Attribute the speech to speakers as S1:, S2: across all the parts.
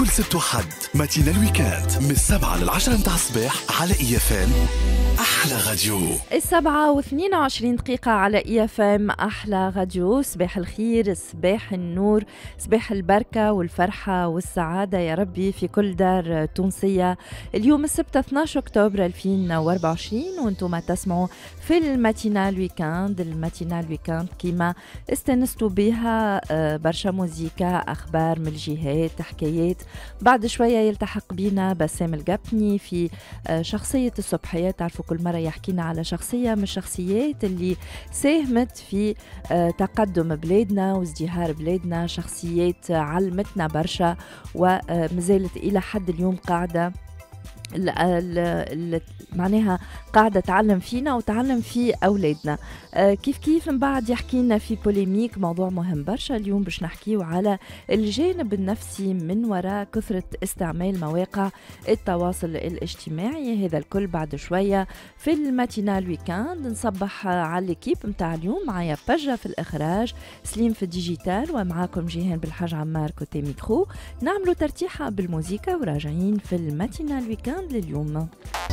S1: كل سبت وحد ماتينا الويكاند من 7 ل10 متاع الصباح على EFM. أحلى راديو.
S2: 7:22 على EFM. أحلى راديو. صباح الخير، صباح النور، صباح البركة والفرحة والسعادة يا ربي في كل دار تونسية. اليوم السبت 12 أكتوبر 2024 وانتم تسمعوا في الماتينال ويكاند. الماتينال ويكاند كيما استنستوا بها برشا موزيكا، أخبار من الجهات، حكايات. بعد شوية يلتحق بينا بسام القبني في شخصية الصبحيات. تعرفوا كل مرة يحكينا على شخصية من الشخصيات اللي ساهمت في تقدم بلادنا وازدهار بلادنا، شخصيات علمتنا برشا ومازالت إلى حد اليوم قاعدة معناها قاعدة تعلم فينا وتعلم في أولادنا. كيف من بعد يحكينا في بوليميك، موضوع مهم برشا. اليوم باش نحكيو على الجانب النفسي من وراء كثرة استعمال مواقع التواصل الاجتماعي. هذا الكل بعد شوية في الماتينال ويكاند. نصبح على الكيب متاع اليوم، معايا بجة في الإخراج، سليم في الديجيتال، ومعاكم جيهان بالحاج عمار كوتي ميكرو. نعملوا ترتيحة بالموسيقى وراجعين في الماتينال ويكاند لليوم.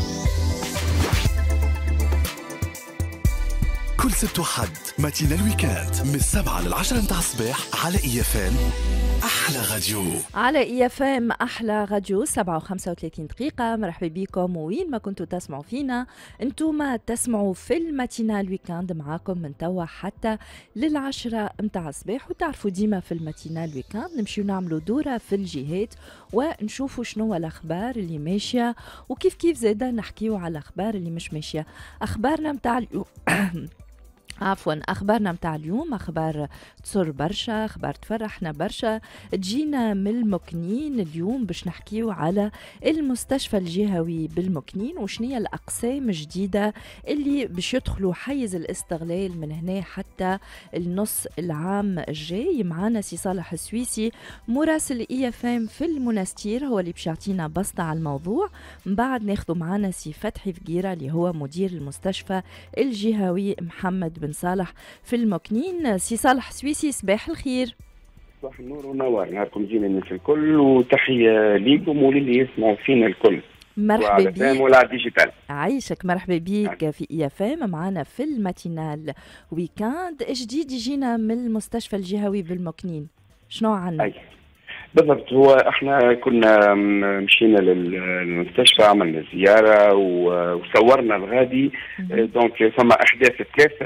S1: كل سبت وحد ماتينا الويكاند من 7 ل10 متاع الصباح على EFM. أحلى راديو.
S2: على EFM أحلى راديو. 7:35. مرحبا بكم وين ما كنتوا تسمعوا فينا. انتوما تسمعوا في الماتينال ويكاند، معاكم من توا حتى لل10 متاع الصباح. وتعرفوا ديما في الماتينال ويكاند نمشيو نعملوا دورة في الجهات ونشوفوا شنو الأخبار اللي ماشية، وكيف زادا نحكيو على الأخبار اللي مش ماشية. أخبارنا متاع اليوم أخبارنا متاع اليوم أخبار تصر برشا، أخبار تفرحنا برشا. تجينا من المكنين اليوم باش نحكيو على المستشفى الجهوي بالمكنين وشنية الأقسام الجديدة اللي باش يدخلوا حيز الاستغلال من هنا حتى النص العام الجاي. معانا سي صالح السويسي مراسل EFM في المنستير، هو اللي باش يعطينا بسطة على الموضوع. من بعد ناخذوا معانا سي فتحي فقيرة اللي هو مدير المستشفى الجهوي محمد بن صالح في المكنين. سي صالح سويسي، صباح الخير.
S3: صباح النور ونور، نهاركم زين الناس الكل، وتحية ليكم وللي يسمعوا فينا الكل.
S2: مرحبا بك.
S3: ولا ديجيتال.
S2: عايشك، مرحبا بك في EFM. معنا في الماتينال ويكاند جديد يجينا من المستشفى الجهوي بالمكنين. شنو عنا؟
S3: بالضبط، هو احنا كنا مشينا للمستشفى، عملنا زيارة وصورنا الغادي. دونك ثم احداث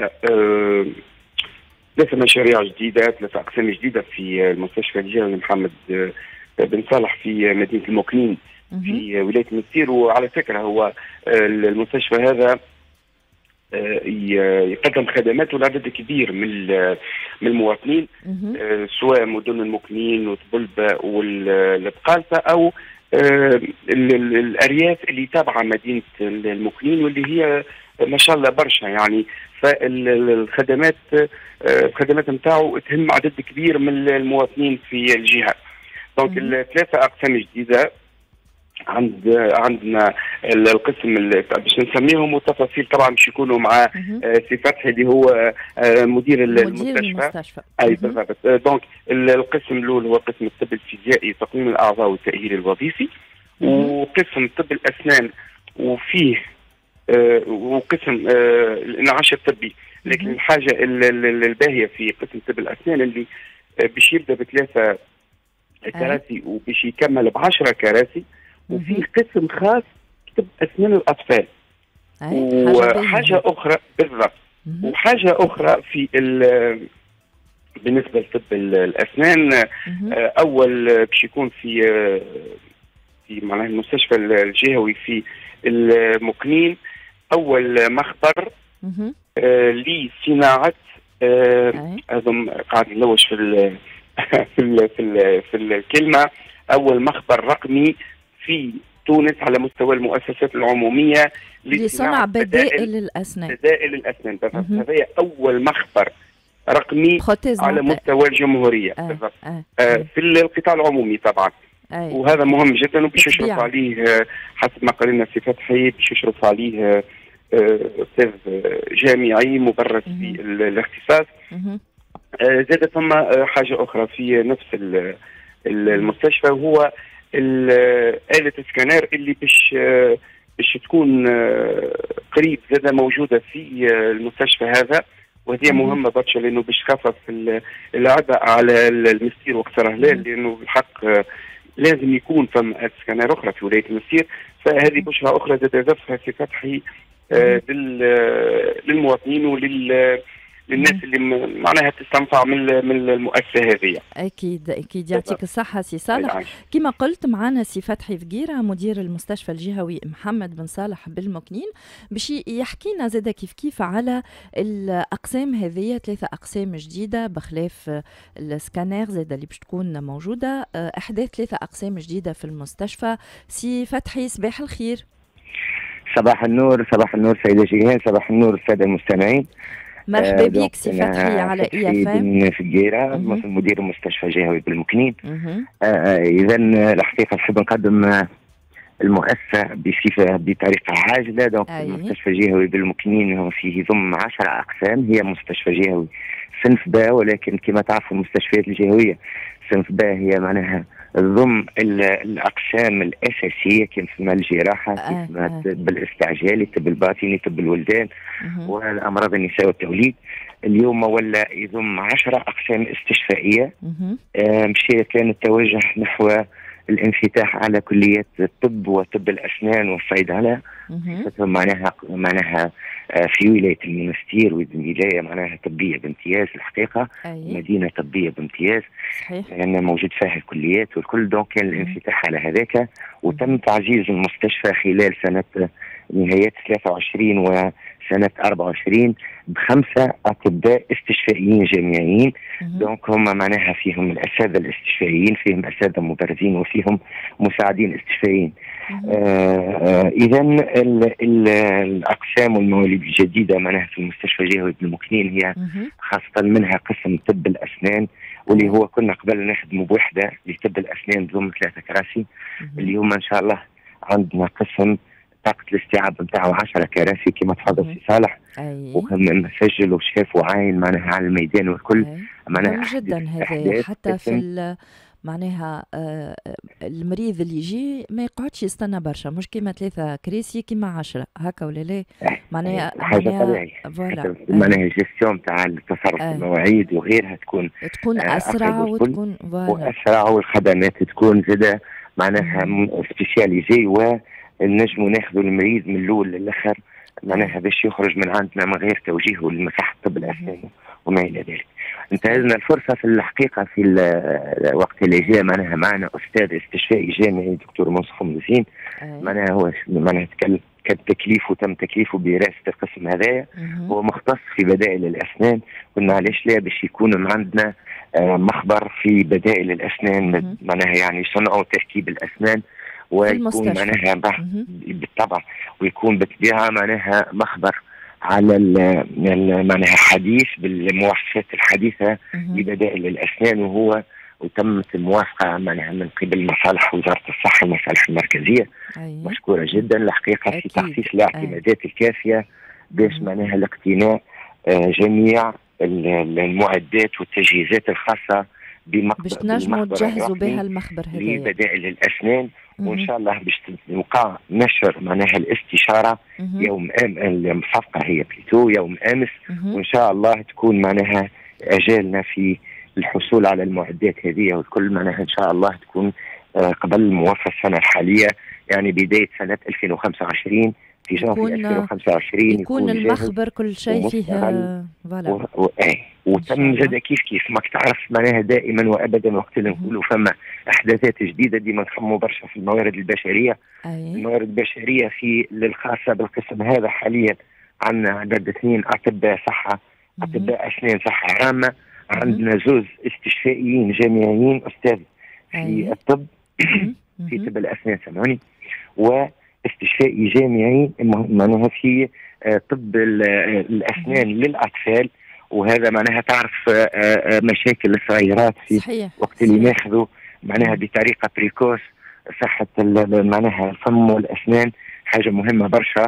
S3: ثلاثة مشاريع جديدة، ثلاثة اقسام جديدة في المستشفى الجهوي محمد بن صالح في مدينة المكنين في ولاية المنستير. وعلى فكرة هو المستشفى هذا يقدم خدمات لعدد كبير من المواطنين، سواء مدن المكنين وطبلبة والبقالسة أو الأرياف اللي تابعة مدينة المكنين، واللي هي ما شاء الله برشا يعني. فالخدمات نتاعو تهم عدد كبير من المواطنين في الجهة. دونك الثلاثة أقسام جديدة عندنا القسم باش نسميهم، والتفاصيل طبعا باش يكونوا مع سي فتحي اللي هو مدير المستشفى. اي بالضبط. دونك القسم الاول هو قسم الطب الفيزيائي، تقويم الاعضاء والتاهيل الوظيفي، وقسم طب الاسنان، وفيه وقسم الانعاش الطبي. لكن الحاجه الباهيه في قسم طب الاسنان اللي باش يبدا ب3 كراسي وباش يكمل ب10 كراسي، وفي قسم خاص طب اسنان الاطفال. وحاجه اخرى بالضبط، وحاجه اخرى في بالنسبه لطب الاسنان، اول باش يكون في معناها المستشفى الجهوي في المكنين اول مخبر لصناعه هذم قاعد نلوش في الكلمه، اول مخبر رقمي في تونس على مستوى المؤسسات العمومية
S2: لصنع بدائل الأسنان.
S3: هذا أول مخبر رقمي على مستوى الجمهورية في القطاع العمومي طبعا. وهذا مهم جدا، وباش يشرف عليه حسب ما قالنا سي فتحي، باش يشرف عليه أستاذ جامعي مبرز في الاختصاص. زاد ثم حاجة أخرى في نفس المستشفى، وهو آلة السكانير اللي باش تكون قريب زادة موجودة في المستشفى هذا، وهذه مهمة برشا لأنه باش تخفف العبء على المسير وقت الرهلان، لأنه بالحق لازم يكون فما سكانير أخرى في ولاية المسير. فهذه بشرى أخرى زاد يضيفها سي فتحي للمواطنين للناس اللي معناها تستنفع من المؤسسه هذه.
S2: اكيد يعطيك الصحه سي صالح. كما قلت معنا سي فتحي فقيره مدير المستشفى الجهوي محمد بن صالح بالمكنين باش يحكي لنا زاده كيف على الاقسام هذه، 3 اقسام جديده بخلاف السكانير زاده اللي باش تكون موجوده، احداث 3 اقسام جديده في المستشفى. سي فتحي صباح الخير.
S4: صباح النور سيدة جيهان، صباح النور السادة المستمعين.
S2: مرحبا بك سي فتحي على
S4: إيفام فقيرة مدير المستشفى الجهوي بالمكنين. إذا الحقيقة نحب نقدم المؤسسة بطريقة عاجلة. دونك المستشفى الجهوي بالمكنين هو فيه يضم 10 أقسام. هي مستشفى جهوي صنف با، ولكن كما تعرفوا المستشفيات الجهوية صنف با هي معناها ضم الأقسام الأساسية كيف ما الجراحة، كيف ما الطب الاستعجالي، الطب الباطني، طب الولدان والأمراض النساء والتوليد. اليوم ولا يضم 10 أقسام استشفائية. كان التوجه نحو الانفتاح على كليات الطب وطب الأسنان والصيدلة، معناها في ولاية المنستير ولاية معناها طبية بامتياز الحقيقة. مدينة طبية بامتياز لأن موجود فيها الكليات والكل. دونك كان الانفتاح على هذاك، وتم تعزيز المستشفى خلال سنة نهاية 23 وسنة 24 ب5 أطباء استشفائيين جامعيين. دونك هم معناها فيهم الأساتذة الاستشفائيين، فيهم أساتذة مدرسين، وفيهم مساعدين استشفائيين. إذا الأقسام والمواليد الجديدة معناها في المستشفى الجهوي بالمكنين هي خاصة منها قسم طب الأسنان، واللي هو كنا قبل نخدموا بوحدة لطب الأسنان ضمن 3 كراسي. اليوم إن شاء الله عندنا قسم طاقة الاستيعاب نتاعو 10 كراسي كما تفضل سي صالح. وهم مسجل وشاف وعاين معناها على الميدان والكل.
S2: معناها جدا هذا حتى في معناها المريض اللي يجي ما يقعدش يستنى برشا، مش كيما 3 كراسي كيما 10 هكا ولا لا. معناها
S4: حاجه طبيعيه معناها الجيستيون تاع التصرف في المواعيد وغيرها تكون
S2: اسرع وتكون
S4: واسرع، والخدمات تكون زاده معناها سبيسياليزي، ونجموا ناخذوا المريض من الاول للاخر معناها باش يخرج من عندنا من غير توجيهه لمصحة طب الأسنان وما إلى ذلك. انتهزنا الفرصة في الحقيقة في الوقت اللي جاء معناها معنا أستاذ استشفائي جامعي دكتور منصف مزين، معناها هو معناها كان تكليفه تم تكليفه برئاسة القسم هذايا. هو مختص في بدائل الأسنان. قلنا علاش لا باش يكون عندنا مخبر في بدائل الأسنان، معناها يعني صنع وتركيب الأسنان، ويكون معناها بالطبع ويكون بالطبيعة معناها مخبر على معناها حديث بالمواصفات الحديثة لبدائل الأسنان. وتمت الموافقة معناها من قبل مصالح وزارة الصحة المصالح المركزية. مشكورة جدا الحقيقة في تخصيص الاعتمادات الكافية باش معناها الاقتناء جميع المعدات والتجهيزات الخاصة
S2: باش تنجموا تجهزوا بها المخبر هذا
S4: لبدائل الأسنان. وإن شاء الله باش توقع نشر معناها الاستشارة يوم الصفقة هي بليتو يوم أمس، وإن شاء الله تكون معناها أجالنا في الحصول على المعدات هذه والكل معناها إن شاء الله تكون قبل موافقة السنة الحالية، يعني بداية سنة 2025 في جانفي 2025
S2: يكون المخبر كل شيء فيه
S4: وتم زاد كيف ما تعرف معناها دائما وابدا وقت اللي نقولوا فما احداثات جديده ديما نخموا برشا في الموارد البشريه. الموارد البشريه في الخاصه بالقسم هذا حاليا عندنا عدد 2 اطباء صحه، اطباء اسنان صحه عامه. عندنا 2 استشفائيين جامعيين استاذ في الطب في طب الاسنان سامحوني، واستشفائي جامعي معناها في طب الاسنان للاطفال. وهذا معناها تعرف مشاكل الصغيرات في وقت اللي ناخذوا معناها بطريقه بريكوس صحه معناها الفم والاسنان حاجه مهمه برشا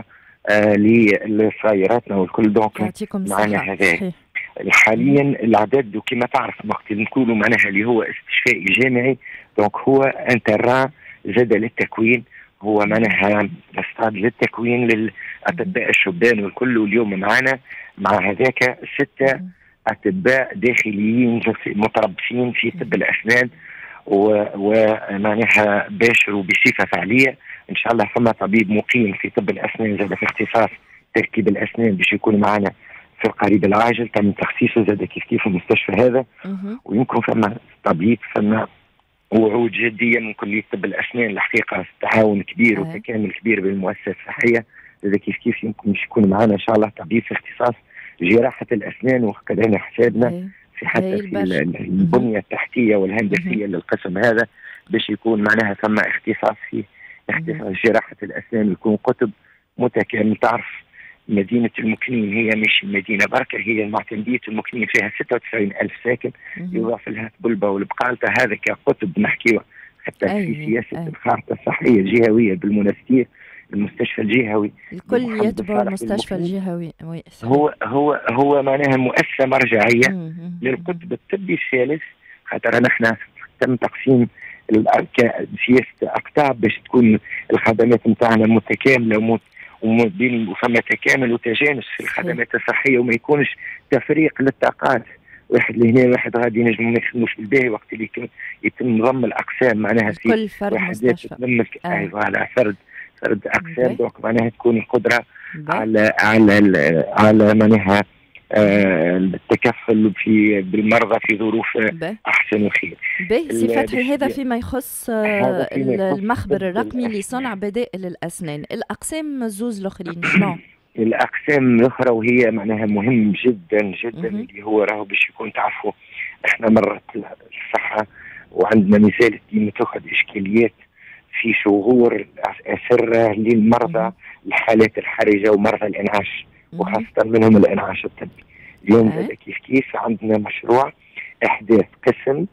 S4: لصغيراتنا والكل. دونك معنا هذا حاليا العدد وكما تعرف وقت نقولوا معناها اللي هو استشفائي جامعي دونك هو انترا زاد للتكوين، هو معناها استاد للتكوين للاطباء الشبان والكل. واليوم معنا مع هذاك 6 اطباء داخليين متربصين في طب الاسنان، ومعناها باشروا بصفه فعليه. ان شاء الله فما طبيب مقيم في طب الاسنان زاد في اختصاص تركيب الاسنان باش يكون معنا في القريب العاجل، تم تخصيصه زاد كيف المستشفى هذا. ويمكن فما طبيب، فما وعود جديه من كليه طب الاسنان الحقيقه، تعاون كبير وتكامل كبير بالمؤسسه الصحيه. زاد كيف يمكن باش يكون معنا ان شاء الله طبيب في اختصاص جراحه الاسنان، وكذلك حسابنا في حتى في البنيه التحتيه والهندسيه للقسم هذا باش يكون معناها ثم اختصاص في اختصاص جراحه الاسنان، يكون قطب متكامل. تعرف مدينه المكنين هي مش مدينه بركه، هي معتمديه المكنين فيها 96,000 ساكن، يضاف لها بلبه والبقالته، هذا كقطب نحكيه حتى في سياسه الخارطه الصحيه الجهويه بالمناسبه. المستشفى الجهوي
S2: الكل يتبع المستشفى الجهوي.
S4: هو معناها مؤسسه مرجعيه للقطب الطبي الثالث، خاطر نحن تم تقسيم سياسه اقطاب باش تكون الخدمات نتاعنا متكامله وفما تكامل وتجانس في الخدمات الصحيه، وما يكونش تفريق للطاقات، واحد لهنا واحد غادي ينجموا ما يخدموش بالباهي وقت اللي يتم ضم الاقسام معناها في
S2: كل فرد مستشفى.
S4: ايوه على فرد اقسام. دونك معناها تكون القدره على معناها التكفل بالمرضى في ظروف احسن وخير.
S2: سي فتحي، هذا فيما يخص المخبر الرقمي لصنع بدائل الاسنان. الاقسام زوز الاخرين شنو؟
S4: الاقسام الاخرى وهي معناها مهم جدا جدا اللي هو راهو باش يكون تعرفوا احنا مرت الصحه وعندنا مثال ديما تاخذ اشكاليات في شهور اسره للمرضى الحالات الحرجه ومرضى الانعاش، وخاصه منهم الانعاش الطبي. اليوم كيف عندنا مشروع احداث قسم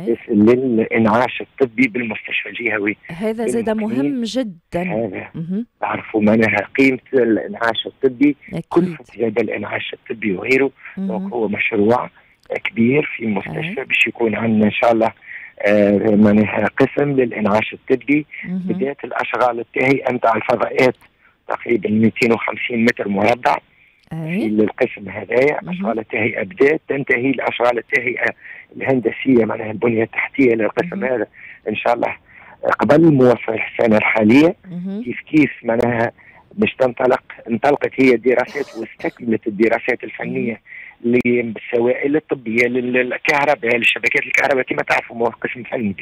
S4: للانعاش الطبي بالمستشفى الجهوي.
S2: هذا زاد مهم جدا.
S4: هذا تعرفوا معناها قيمه الانعاش الطبي، كلفه هذا الانعاش الطبي وغيره. دونك هو مشروع كبير في المستشفى باش يكون عندنا ان شاء الله معناها قسم للانعاش الطبي. بدايه الاشغال التهيئه نتاع الفضاءات تقريبا 250 متر مربع في القسم هذايا. اشغال التهيئه بدات، تنتهي الاشغال التهيئه الهندسيه معناها البنيه التحتيه للقسم هذا ان شاء الله قبل موافاه السنه الحاليه. كيف معناها باش انطلقت هي الدراسات واستكملت الدراسات الفنيه للسوائل الطبيه للكهرباء للشبكات الكهرباء. كما تعرفوا هو قسم فني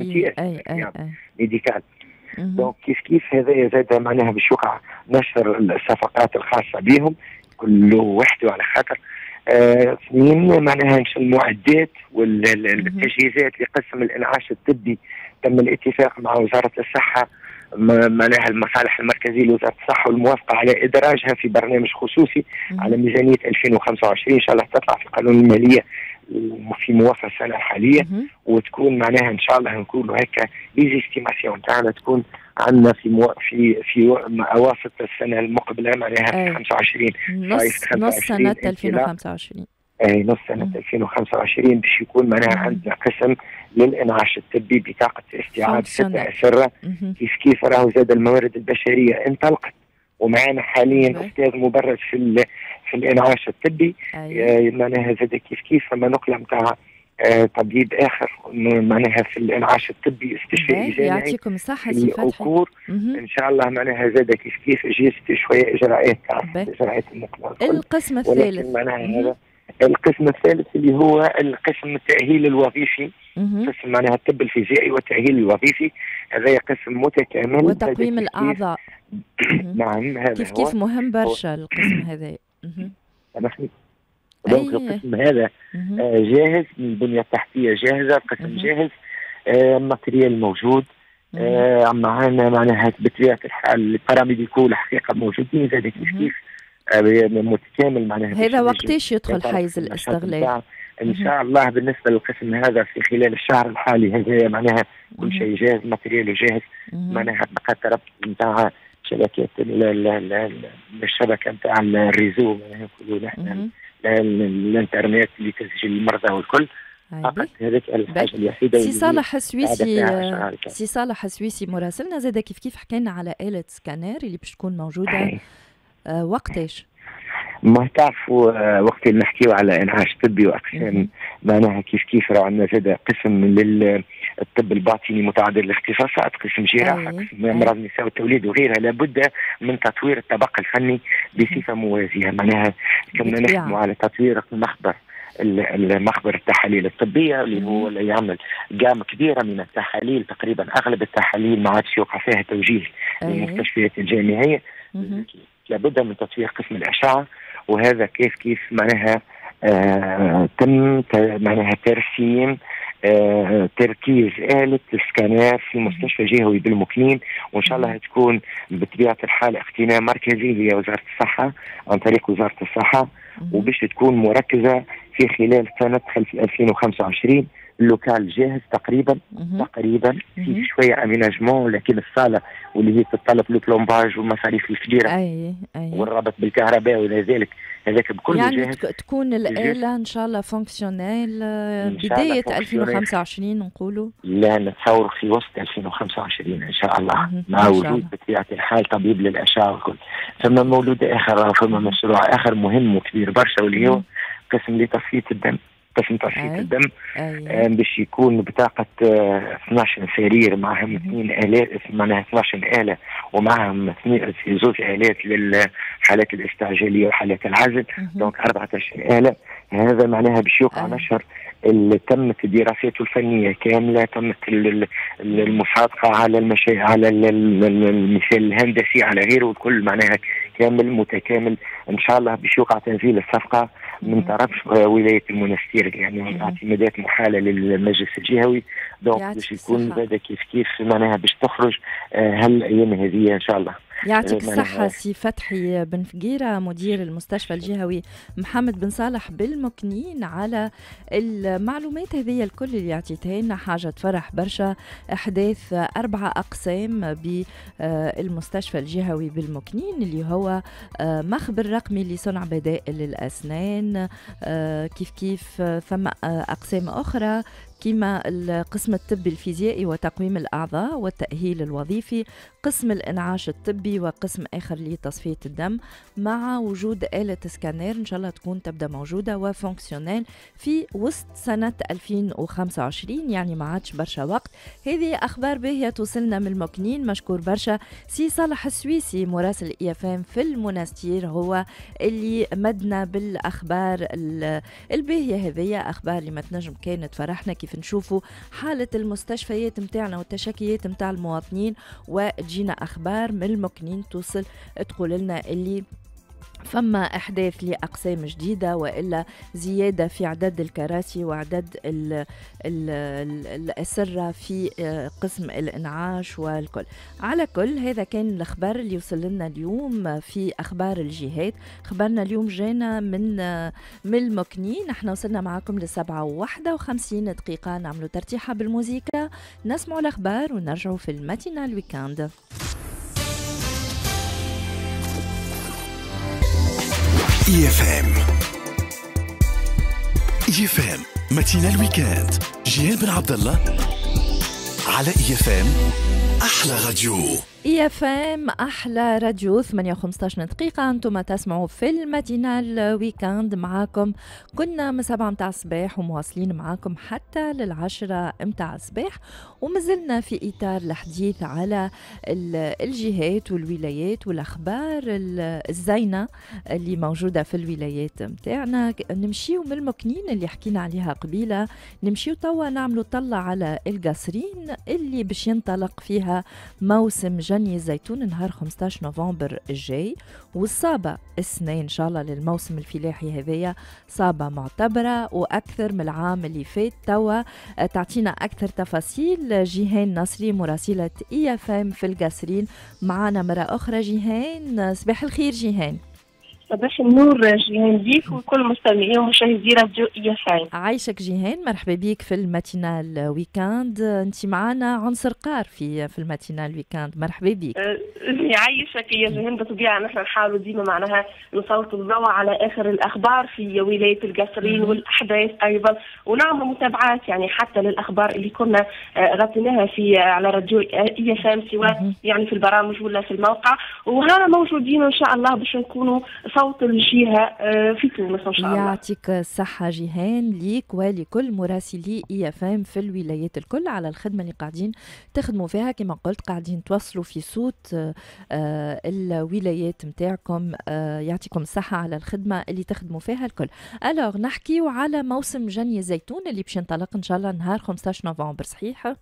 S4: ميديكال. دونك كيف هذا زاد معناها باش يوقع نشر الصفقات الخاصه بهم كل وحده على خاطر اثنين معناها المعدات والتجهيزات لقسم الانعاش الطبي. تم الاتفاق مع وزاره الصحه معناها المصالح المركزيه لوزاره الصحه والموافقه على ادراجها في برنامج خصوصي على ميزانيه 2025 ان شاء الله تطلع في قانون الماليه في موافقه السنه الحاليه، وتكون معناها ان شاء الله نقولوا هكا ليزيستيماسيون تاعنا تكون عندنا في اواسط السنه المقبله معناها في 25
S2: نص سنه 2025.
S4: نص سنه 2025 باش يكون معناها عندنا قسم للانعاش الطبي بطاقه استيعاب 6 اسره. كيف راهو زاد الموارد البشريه انطلقت، ومعنا حاليا استاذ مبرز في الانعاش الطبي. معناها زاد كيف فما نقله نتاع طبيب اخر معناها في الانعاش الطبي استشفائي جامعي.
S2: يعطيكم الصحه سي
S4: فتحي. ان شاء الله معناها زاد كيف جيست شويه اجراءات اجراءات النقله.
S2: القسم الثالث
S4: معناها هذا القسم الثالث اللي هو القسم التاهيل الوظيفي. قسم معناها الطب الفيزيائي والتاهيل الوظيفي. هذا قسم متكامل
S2: وتقويم الاعضاء.
S4: نعم هذا
S2: كيف مهم برشا القسم هذا.
S4: دونك القسم هذا جاهز، البنيه التحتيه جاهزه، القسم جاهز، الماتريال موجود. معنا معناها بطبيعه الحال الباراميديكو الحقيقه موجودين زاد كيف متكامل معناها.
S2: هذا وقتاش يدخل حيز الاستغلال؟
S4: ان شاء الله بالنسبه للقسم هذا في خلال الشهر الحالي هذا معناها كل شيء جاهز، ماتريال جاهز. معناها بقى تربط نتاع شبكات الشبكه نتاع الريزو معناها نقولوا نحن الانترنت لتسجيل المرضى والكل. فقط هذيك الحاجه الوحيده.
S2: سي صالح السويسي مراسلنا زاد كيف حكينا على آلة سكانير اللي باش تكون موجوده وقتاش؟
S4: ما تعرفوا وقت اللي نحكيو على انعاش طبي واقسام معناها كيف راه عندنا زاد قسم للطب الباطني متعدد الاختصاصات، قسم جراحه، قسم امراض النساء والتوليد وغيرها. لابد من تطوير الطبقه الفني بصفه موازيه. معناها كنا نحكموا على تطوير المخبر التحاليل الطبيه اللي هو اللي يعمل جامه كبيره من التحاليل، تقريبا اغلب التحاليل ما عادش يوقع فيها توجيه للمستشفيات الجامعيه. لابد من تطوير قسم الاشعه، وهذا كيف معناها تم معناها ترسيم تركيز آلة السكانير في مستشفى جهوي بالمكنين، وإن شاء الله تكون بطبيعة الحال اقتناء مركزي هي وزارة الصحة عن طريق وزارة الصحة، وباش تكون مركزة في خلال سنة 2025. اللوكال جاهز تقريبا في شويه اميناجمون، لكن الصاله واللي هي تتطلب البلومباج والمصاريف الكبيره والربط بالكهرباء والى ذلك هذاك بكل
S2: يعني
S4: جاهز.
S2: تكون الآلة ان شاء الله فونكسيونيل بدايه 2025 نقولوا.
S4: لا نتصور في وسط 2025 ان شاء الله، مع وجود بطبيعه الحال طبيب للاشعه والكل. ثم مولود اخر، ثم مشروع اخر مهم وكبير برشا واللي هو قسم لتصفيه الدم. قسم تصفية الدم باش يكون بطاقة 12 سرير معهم 2 آلات، معناها 12 آلة ومعهم 2 آلات للحالات الاستعجالية وحالات العزل، دونك 14 آلة. هذا معناها باش يوقع نشر اللي تمت دراساته الفنية كاملة، تمت المصادقة على على المثال الهندسي على غيره، والكل معناها كامل متكامل. ان شاء الله باش يوقع تنزيل الصفقة من طرف ولاية المنستير، يعني اعتمادات محالة للمجلس الجهوي، دونك باش يكون هذا كيف معناها باش تخرج هالايام هذه ان شاء الله.
S2: يعطيك الصحة سي فتحي بن فقيرة مدير المستشفى الجهوي محمد بن صالح بالمكنين على المعلومات هذه الكل اللي عطيتها لنا. حاجة تفرح برشا إحداث 4 أقسام بالمستشفى الجهوي بالمكنين اللي هو مخبر رقمي لصنع بدائل الأسنان، كيف ثم أقسام أخرى كما القسم الطبي الفيزيائي وتقويم الأعضاء والتأهيل الوظيفي، قسم الإنعاش الطبي، وقسم آخر لتصفية الدم، مع وجود آلة سكانير إن شاء الله تكون تبدأ موجودة وفونكسيونيل في وسط سنة 2025، يعني ما عادش برشا وقت. هذه أخبار باهية توصلنا من المكنين. مشكور برشا سي صالح السويسي مراسل EFM في المنستير، هو اللي مدنا بالأخبار الباهية هذه، أخبار اللي ما تنجم كانت فرحنا كيف نشوفوا حالة المستشفيات متاعنا والتشكيات متاع المواطنين، وتجينا أخبار من المكنين توصل تقول لنا اللي فما إحداث لأقسام جديدة وإلا زيادة في عدد الكراسي وعدد الأسرة في قسم الإنعاش والكل. على كل هذا كان الأخبار اللي وصل لنا اليوم في أخبار الجهات. خبرنا اليوم جانا من المكنين. احنا وصلنا معكم ل7:51 نعملوا ترتيحة بالموسيقى، نسمعوا الأخبار ونرجعوا في الماتينال ويكاند.
S1: EFM ماتينال ويكاند. جيهان بن عبد الله على EFM أحلى راديو.
S2: EFM أحلى راديو. 8:15 أنتم تسمعوا في الماتينال ويكاند. معاكم كنا من 7 متاع الصباح ومواصلين معاكم حتى 10 متاع الصباح، ومازلنا في إطار الحديث على الجهات والولايات والأخبار الزينة اللي موجودة في الولايات متاعنا. نمشيو من المكنين اللي حكينا عليها قبيلة، نمشيو توا نعملوا طلع على القصرين اللي باش ينطلق فيها موسم جني الزيتون نهار 15 نوفمبر الجاي، والصابة السنة إن شاء الله للموسم الفلاحي هذيا صابة معتبرة وأكثر من العام اللي فات. توا تعطينا أكثر تفاصيل جيهان نصري مراسلة EFM في القصرين. معنا مرة أخرى جيهان. صباح الخير جيهان.
S5: صباح النور جيهان بيك وكل مستمعي ومشاهدي راديو إيفام.
S2: عايشك جيهان، مرحبا بيك في الماتينال ويكاند. انت معنا عنصر قار في الماتينال ويكاند، مرحبا بيك.
S5: يعيشك يا جيهان. بطبيعة نحن نحاولوا ديما معناها نسلطوا الضوء على آخر الأخبار في ولاية القصرين والأحداث أيضا، ونعمل متابعات يعني حتى للأخبار اللي كنا غطيناها في على راديو إيفام، سواء يعني في البرامج ولا في الموقع، وهنا موجودين إن شاء الله باش نكونوا صوت الجهة في تونس إن شاء الله.
S2: يعطيك الصحة جيهان، ليك ولكل مراسلي إيفام في الولايات الكل على الخدمة اللي قاعدين تخدموا فيها. كما قلت قاعدين توصلوا في صوت الولايات متاعكم. يعطيكم الصحة على الخدمة اللي تخدموا فيها الكل. ألوغ نحكيو على موسم جني الزيتون اللي باش ينطلق إن شاء الله نهار 15 نوفمبر، صحيح؟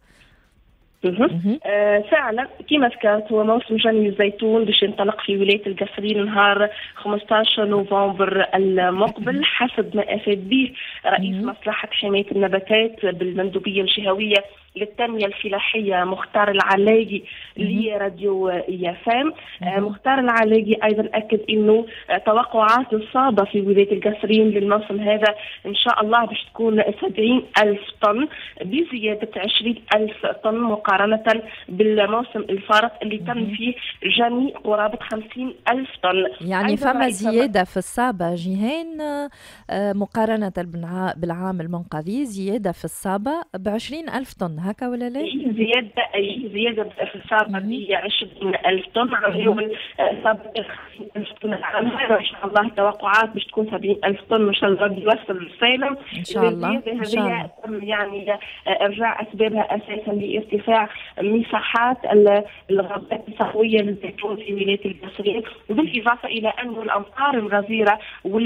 S5: فعلا كما ذكرت هو موسم جني الزيتون باش ينطلق في ولاية القصرين نهار 15 نوفمبر المقبل، حسب ما أفاد به رئيس مصلحة حماية النباتات بالمندوبية الجهوية للتنمية الفلاحية مختار العلاقي لراديو إيفام. مختار العلاقي أيضا أكد أنه توقعات الصادة في ولاية القصرين للموسم هذا إن شاء الله باش تكون 70,000 طن، بزيادة 20,000 طن مقارنة بالموسم الفارط اللي تم فيه جني قرابة 50,000 طن.
S2: يعني فما زيادة في الصابة جيهان مقارنة بالعام المنقضي، زيادة في الصابة ب20,000 طن، هكا ولا لا؟
S5: زيادة في الصابة ب 20,000 طن عن يوم الصابة 50,000 طن العام هذا. إن شاء الله توقعات باش تكون 70,000 طن إن شاء الله ربي يوصل للسالم
S2: إن شاء الله.
S5: هذه يعني إرجاع أسبابها أساسا لارتفاع مساحات الغابات الصحوية للزيتون في ولاية القصرين، بالإضافة إلى أن الأمطار الغزيرة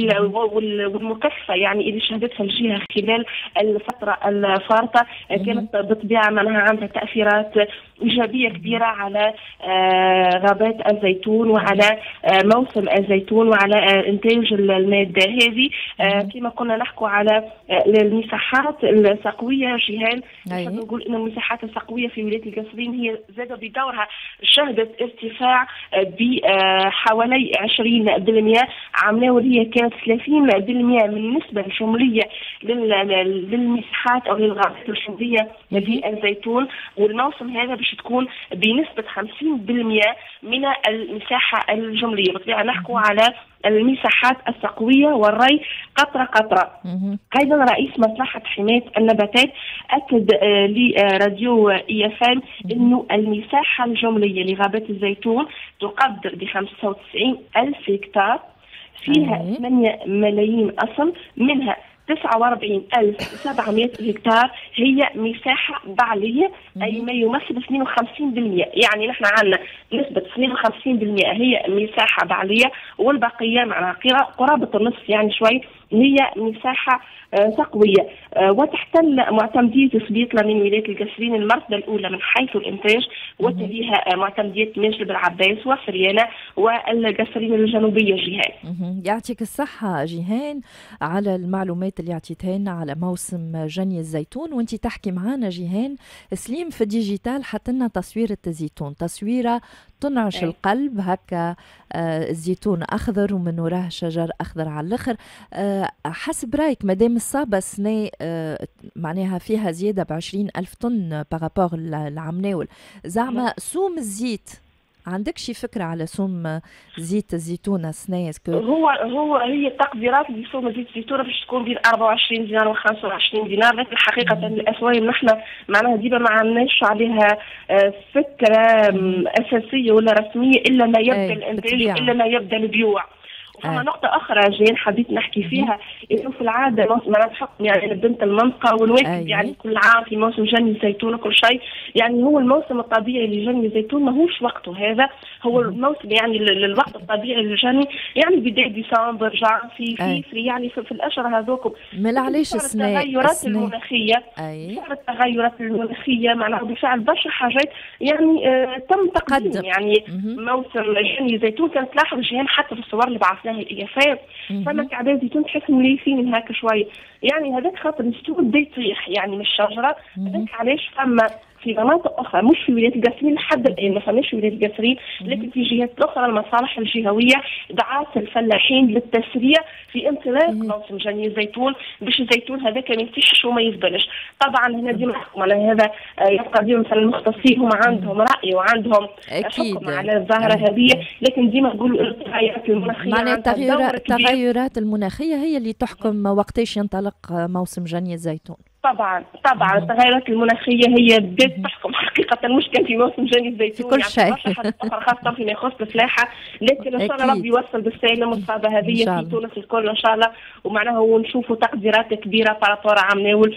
S5: والمكثفة يعني اللي شهدتها الجهة خلال الفترة الفارطة كانت بالطبيعة معناها عندها تأثيرات إيجابية كبيرة على غابات الزيتون وعلى موسم الزيتون وعلى إنتاج المادة هذه. كما كنا نحكوا على المساحات السقوية جيهان، نقول إن المساحات السقوية في ولاية القصرين هي زادة بدورها شهدت ارتفاع بحوالي 20%. عمناول هي كانت 30% من النسبة الجملية للمساحات أو للغابات الجمهورية في الزيتون، والموسم هذا باش تكون بنسبة 50% من المساحة الجملية. بالطبيعة نحكوا على المساحات السقوية والري قطرة قطرة. أيضا رئيس مصلحة حماية النباتات أكد لراديو إيفام أنه المساحة الجملية لغابات الزيتون تقدر ب 95,000 هكتار، فيها 8 ملايين أصل، منها 49,700 هكتار هي مساحة بعلية، أي ما يمثل 52%. يعني نحن عندنا نسبة 52% هي مساحة بعلية، والبقية معناها قرابة النصف يعني شوي هي مساحة سقوية. وتحتل معتمدية سبيطلة من ولاية القصرين المرتبة الأولى من حيث الإنتاج، وتليها معتمدية مجلب العباس وفريانة والقصرين الجنوبية جيهان.
S2: يعطيك الصحة جيهان على المعلومات اللي عطيتها لنا على موسم جني الزيتون. وانت تحكي معنا جيهان سليم في ديجيتال حتى لنا تصويرة الزيتون، تصويرة تنعش القلب هكا. الزيتون أخضر ومن وراه شجر أخضر على الآخر. حسب رأيك مادام الصابة السنة معناها فيها زيادة ب20,000 طن بارابور العمناول، زعما سوم الزيت عندك شي فكرة على سوم زيت الزيتون السنة؟
S5: هي التقديرات لسوم زيت الزيتون باش تكون بين 24 دينار و 25 دينار، لكن حقيقة الأسواق نحن معناها ديما ما عندناش عليها فكرة أساسية ولا رسمية إلا ما يبدأ الإنتاج إلا ما يبدأ البيوع. وفما نقطة أخرى جين حبيت نحكي فيها، إنه في العادة معناها بحكم يعني بنت المنطقة والواحد يعني كل عام في موسم جني الزيتون وكل شيء، يعني هو الموسم الطبيعي لجني الزيتون ماهوش وقته هذا، هو الموسم يعني الوقت الطبيعي للجني يعني بداية ديسمبر جانفي فيفري، يعني في الأشهر هذوكم.
S2: من علاش
S5: التغيرات المناخية التغيرات المناخية معناها بفعل برشا حاجات يعني تم تقديم يعني موسم جني الزيتون. كانت تلاحظ جيهان حتى في الصور اللي بعثناها الإيفام فما كعبات زيتون تحس مليفين هكا شوية، يعني هذاك خاطر الزيتون بدا يطيح يعني من الشجرة، هذاك علاش في مناطق اخرى مش في ولايه القصرين لحد الان، ما فماش في ولايه القصرين، لكن في جهات اخرى المصالح الجهويه دعات الفلاحين للتسريع في انطلاق موسم جني الزيتون باش الزيتون هذاك ما يفتحش وما يزبلش. طبعا هنا ديما نحكم على هذا، يبقى ديما مثلا المختصين هما عندهم راي وعندهم حكم على الظاهره هذه، لكن ديما نقولوا التغيرات المناخيه
S2: معناها التغيرات المناخيه هي اللي تحكم وقتاش ينطلق موسم جني الزيتون.
S5: طبعا التغيرات المناخيه هي بدات تحكم حقيقه، مش كان في موسم جني الزيتون
S2: في كل شيء
S5: خاصه فيما يخص الفلاحه، لكن ان شاء الله ربي يوصل بالسلامه المصابه هذه في تونس الكل ان شاء الله، ومعناها ونشوفوا تقديرات كبيره بارابور عام ناول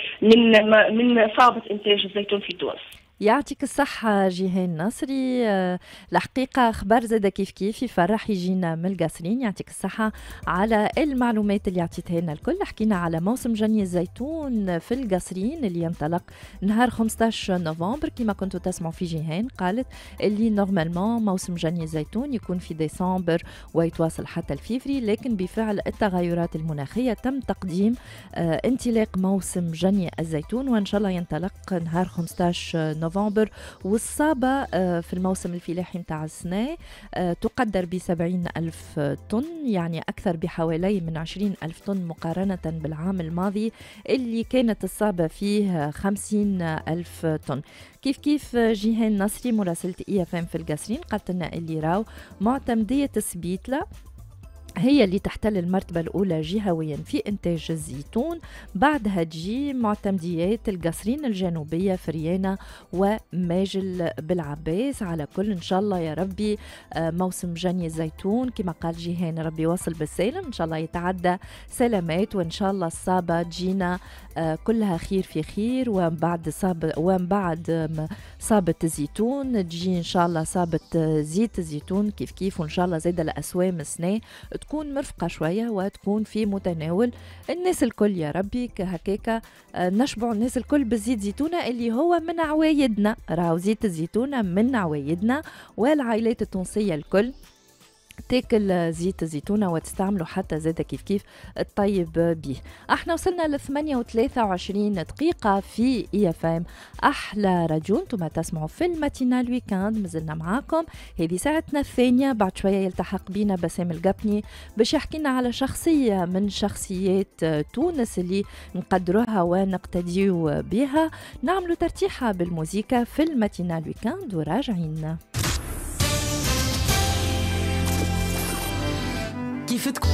S5: من صابه انتاج الزيتون في تونس.
S2: يعطيك الصحة جيهان نصري. الحقيقة خبر زادة كيف يفرح يجينا من القصرين. يعطيك الصحة على المعلومات اللي عطيتها لنا الكل. حكينا على موسم جني الزيتون في القصرين اللي ينطلق نهار 15 نوفمبر كما كنتوا تسمعوا في جيهان، قالت اللي نورمالمون موسم جني الزيتون يكون في ديسمبر ويتواصل حتى الفيفري، لكن بفعل التغيرات المناخية تم تقديم انطلاق موسم جني الزيتون، وإن شاء الله ينطلق نهار 15 نوفمبر. والصابة في الموسم الفلاحي متاع السنة تقدر ب70,000 طن، يعني أكثر بحوالي من 20,000 طن مقارنة بالعام الماضي اللي كانت الصابة فيه 50,000 طن. كيف جيهان نصري مراسلة EFM في القصرين قالت لنا اللي راو معتمدية سبيتلا هي اللي تحتل المرتبة الأولى جهويا في إنتاج الزيتون، بعدها تجي معتمديات القصرين الجنوبية فريانة وماجل بالعباس. على كل إن شاء الله يا ربي موسم جني الزيتون كما قال جيهان ربي يوصل بالسلام، إن شاء الله يتعدى سلامات، وإن شاء الله الصابة تجينا كلها خير في خير، ومن بعد صابة الزيتون تجي إن شاء الله صابة زيت الزيتون كيف، وإن شاء الله زيادة الأسوام السنة تكون مرفقة شوية وتكون في متناول الناس الكل يا ربي. هكاك نشبع الناس الكل بالزيت زيتونة اللي هو من عوايدنا، راهو زيت الزيتونة من عوايدنا، والعائلات التونسية الكل تاكل زيت الزيتونة وتستعملوا حتى زادة كيف الطيب به. احنا وصلنا ل 28 دقيقة في EFM أحلى راديو، انتم تسمعوا في الماتينال ويكاند، مازلنا معاكم هذه ساعتنا الثانية. بعد شوية يلتحق بينا بسام القبني باش يحكينا على شخصية من شخصيات تونس اللي نقدروها ونقتديو بها. نعملوا ترتيحة بالموسيقى في الماتينال ويكاند وراجعين.
S1: كيف تكون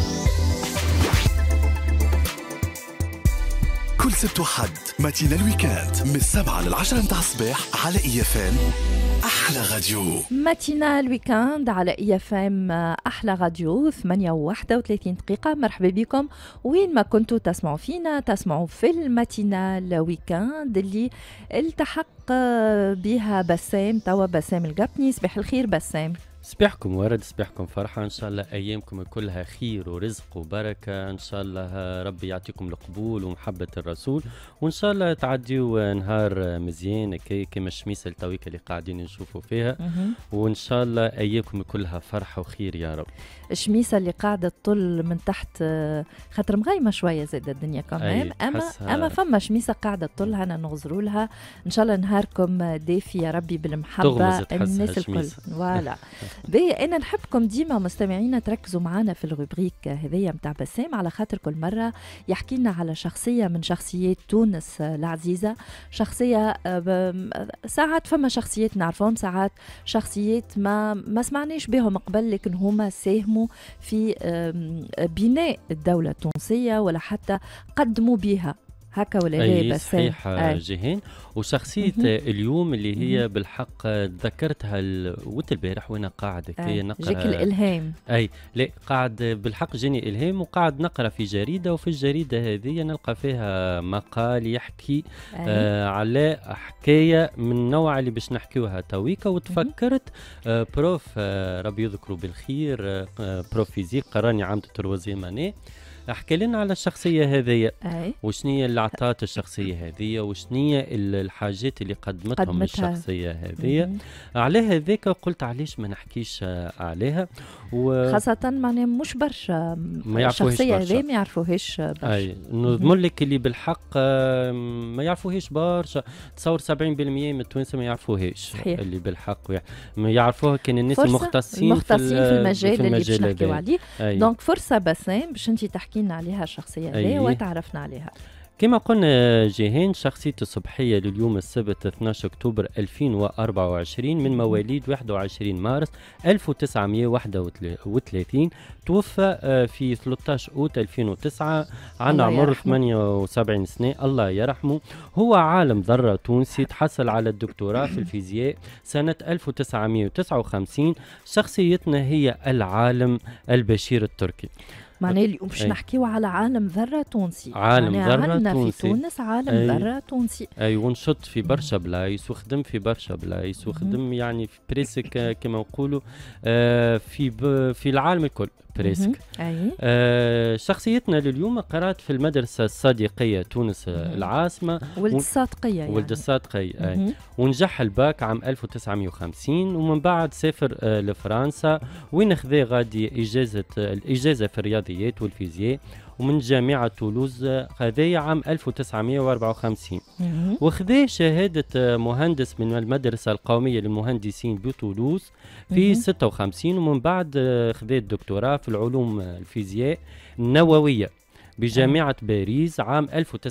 S1: كل سبت وحد ماتينا الويكاند من 7 ل10 متاع الصباح على EFM أحلى راديو.
S2: ماتينا الويكاند على EFM أحلى راديو 8:31 دقيقة. مرحبا بكم وين ما كنتوا تسمعوا فينا، تسمعوا في الماتينا الويكاند اللي التحق بها بسام توا بسام القبني. صباح الخير بسام.
S6: صباحكم ورد، صباحكم فرحة، إن شاء الله أيامكم كلها خير ورزق وبركة، إن شاء الله ربي يعطيكم القبول ومحبة الرسول، وإن شاء الله تعديوا نهار مزيان كما الشميسة التويكة اللي قاعدين نشوفوا فيها، وإن شاء الله أيامكم كلها فرحة وخير يا رب.
S2: الشميسة اللي قاعدة تطل من تحت خاطر مغيمة شوية زاد الدنيا كمان، أما فما شميسة قاعدة تطل هنا نغزروا لها. إن شاء الله نهاركم دافي يا ربي بالمحبة الناس الكل. فوالا أنا نحبكم ديما مستمعينا تركزوا معنا في الروبريك هذيا متاع بسام، على خاطر كل مرة يحكي لنا على شخصية من شخصيات تونس العزيزة، شخصية ساعات فما شخصيات نعرفهم، ساعات شخصيات ما سمعناش بهم قبل، لكن هما ساهموا في بناء الدولة التونسية ولا حتى قدموا بها هكا ولا لا؟ بس
S6: صحيح جيهان. وشخصية اليوم اللي هي بالحق ذكرتها البارح وانا قاعد كي نقرا
S2: جيك الالهام.
S6: لا قاعد بالحق جاني الهام، وقاعد نقرا في جريدة، وفي الجريدة هذه نلقى فيها مقال يحكي على حكاية من النوع اللي باش نحكيوها تويكا، وتفكرت بروف ربي يذكره بالخير، بروف فيزيك قراني عام تروازيام اني، احكي لنا على الشخصيه هذه، وشنية اللي عطات الشخصيه هذه، وشنية الحاجات اللي قدمتهم الشخصيه هذه. على هذاك قلت علاش ما نحكيش عليها،
S2: خاصه معناها مش برشا الشخصيه هذه ما يعرفوهاش برشا.
S6: اي نضمن لك اللي بالحق ما يعرفوهاش برشا، تصور 70% من التوانسه ما يعرفوهاش اللي بالحق ما يعرفوها كان الناس المختصين في
S2: المجال اللي باش نحكيو عليه. دونك فرصه بسام باش انت تحكي لنا عليها الشخصيه هذه وتعرفنا عليها.
S6: كما قلنا جيهان شخصية الصبحية لليوم السبت 12 أكتوبر 2024 من مواليد 21 مارس 1931، توفى في 13 أوت 2009 عن عمر 78 سنة، الله يرحمه. هو عالم ذرة تونسي تحصل على الدكتوراه في الفيزياء سنة 1959. شخصيتنا هي العالم البشير التركي.
S2: معناه اليوم باش نحكيو على عالم ذرة تونسي،
S6: عالم ذرة تونسي
S2: في تونس عالم ذرة تونسي.
S6: اي ونشط في برشا بلايص وخدم في برشا بلايص وخدم يعني في بريسك كما نقولوا في العالم الكل بريسك. شخصيتنا لليوم قرأت في المدرسة الصديقية تونس العاصمة،
S2: ولد الصادقية يعني.
S6: ولد الصادقية ونجح الباك عام 1950، ومن بعد سافر لفرنسا وين خذا غادي الإجازة في الرياضيات والفيزياء، ومن جامعة تولوز خذاها عام 1954، وخذا شهادة مهندس من المدرسة القومية للمهندسين بتولوز في 56، ومن بعد خذا الدكتوراه في العلوم الفيزياء النووية بجامعة باريس عام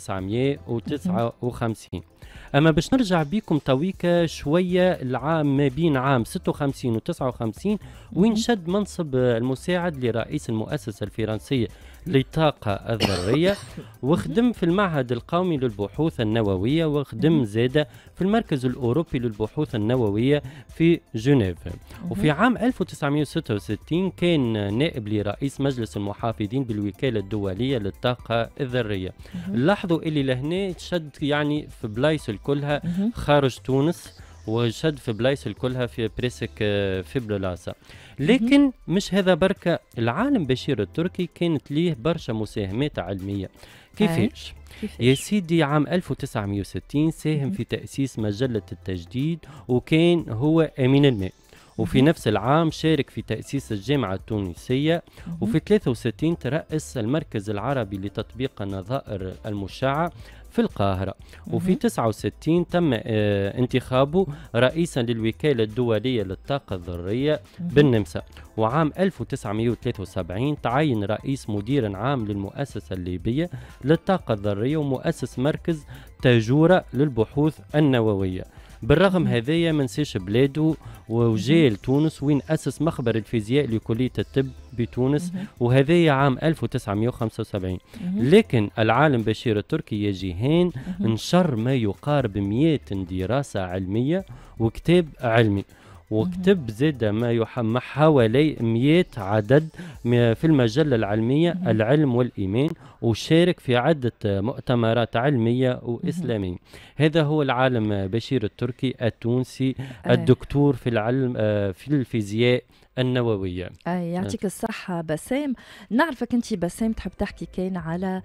S6: 1959. أما باش نرجع بكم تويكا شوية العام ما بين عام 56 و 59 وين شد منصب المساعد لرئيس المؤسسة الفرنسية للطاقة الذرية، وخدم في المعهد القومي للبحوث النووية، وخدم زادة في المركز الأوروبي للبحوث النووية في جنيف. وفي عام 1966 كان نائب لرئيس مجلس المحافظين بالوكالة الدولية للطاقة الذرية. لاحظوا اللي لهنا شد يعني في بلايص كلها خارج تونس، وشد في بلايص كلها في بريسك في بلاسة. لكن مش هذا بركة، العالم بشير التركي كانت ليه برشا مساهمات علمية. كيفاش؟ يا سيدي عام 1960 ساهم في تأسيس مجلة التجديد، وكان هو أمين الماء. وفي نفس العام شارك في تأسيس الجامعة التونسية، وفي 63 ترأس المركز العربي لتطبيق النظائر المشعة في القاهرة. وفي 69 تم انتخابه رئيسا للوكالة الدولية للطاقة الذرية بالنمسا. وعام 1973 تعين رئيس مدير عام للمؤسسة الليبية للطاقة الذرية ومؤسس مركز تاجورة للبحوث النووية. بالرغم هذايا ما نساش بلاده وجاء لتونس وين أسس مخبر الفيزياء لكلية الطب بتونس، وهذايا عام 1975. لكن العالم بشير التركي يا جيهان انشر ما يقارب 100 دراسة علمية وكتاب علمي، وكتب زاد ما حوالي 100 عدد في المجلة العلمية العلم والإيمان، وشارك في عدة مؤتمرات علمية وإسلامية. هذا هو العالم بشير التركي التونسي الدكتور في العلم في الفيزياء النووية.
S2: يعطيك الصحة بسام. نعرفك أنت بسام تحب تحكي كان على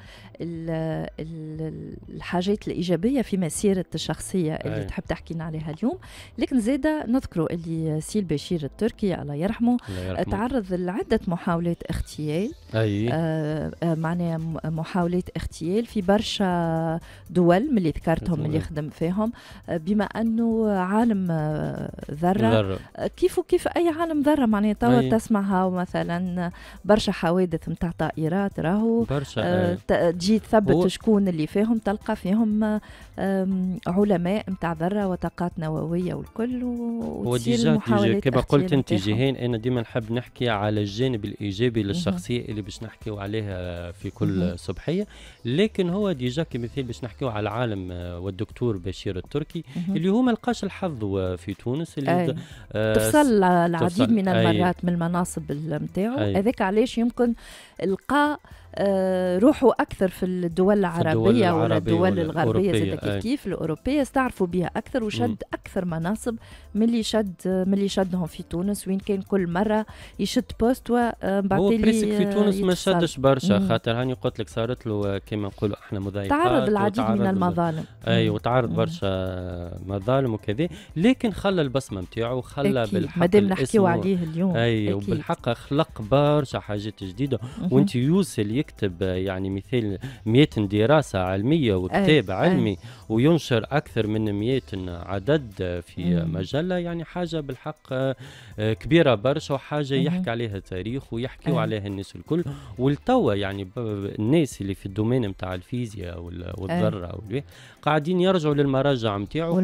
S2: الحاجات الإيجابية في مسيرة الشخصية اللي تحب تحكي لنا عليها اليوم، لكن زادة نذكروا اللي سي البشير التركي الله يرحمه تعرض لعدة محاولات اغتيال. معناها محاولات اغتيال في برشا دول من اللي ذكرتهم اللي خدم فيهم، بما أنه عالم ذرة كيف أي عالم ذرة معناها توا تسمعها مثلا برشا حوادث متاع طائرات راهو تجي تثبت شكون اللي فيهم، تلقى فيهم علماء متاع ذرة وطاقات نووية والكل، وتصير المحاولات
S6: كما قلت انت جيهان. انا ديما نحب نحكي على الجانب الايجابي للشخصية اللي باش نحكيو عليها في كل صبحية، لكن هو ديجا كمثال باش نحكيو على العالم والدكتور بشير التركي اللي هو ما لقاش الحظ في تونس، اللي
S2: تفصل العديد من المرات من المناصب نتاعو. هذاك علاش يمكن لقى روحوا اكثر في الدول العربيه ولا الدول الغربيه زي كيف الاوروبيه، استعرفوا بها اكثر وشد اكثر مناصب من اللي شدهم في تونس، وين كان كل مره يشد بوست وبعد
S6: هو بريسك في تونس ما شدش برشا، خاطر هاني قلت لك صارت له كما نقولوا احنا مضايقات،
S2: تعرض العديد من المظالم.
S6: اي وتعرض برشا مظالم وكذا، لكن خلى البصمه نتاعو، خلى بالحق
S2: مادام نحكيو عليه اليوم.
S6: اي وبالحق خلق برشا حاجات جديده. وانت يوصل يكتب يعني مثال 100 دراسه علميه وكتاب علمي وينشر اكثر من 100 عدد في مجله، يعني حاجه بالحق كبيره برشا، وحاجه يحكي عليها تاريخ ويحكيوا عليها الناس الكل. والتوا يعني الناس اللي في الدومين نتاع الفيزياء والذره قاعدين يرجعوا للمراجع نتاعو،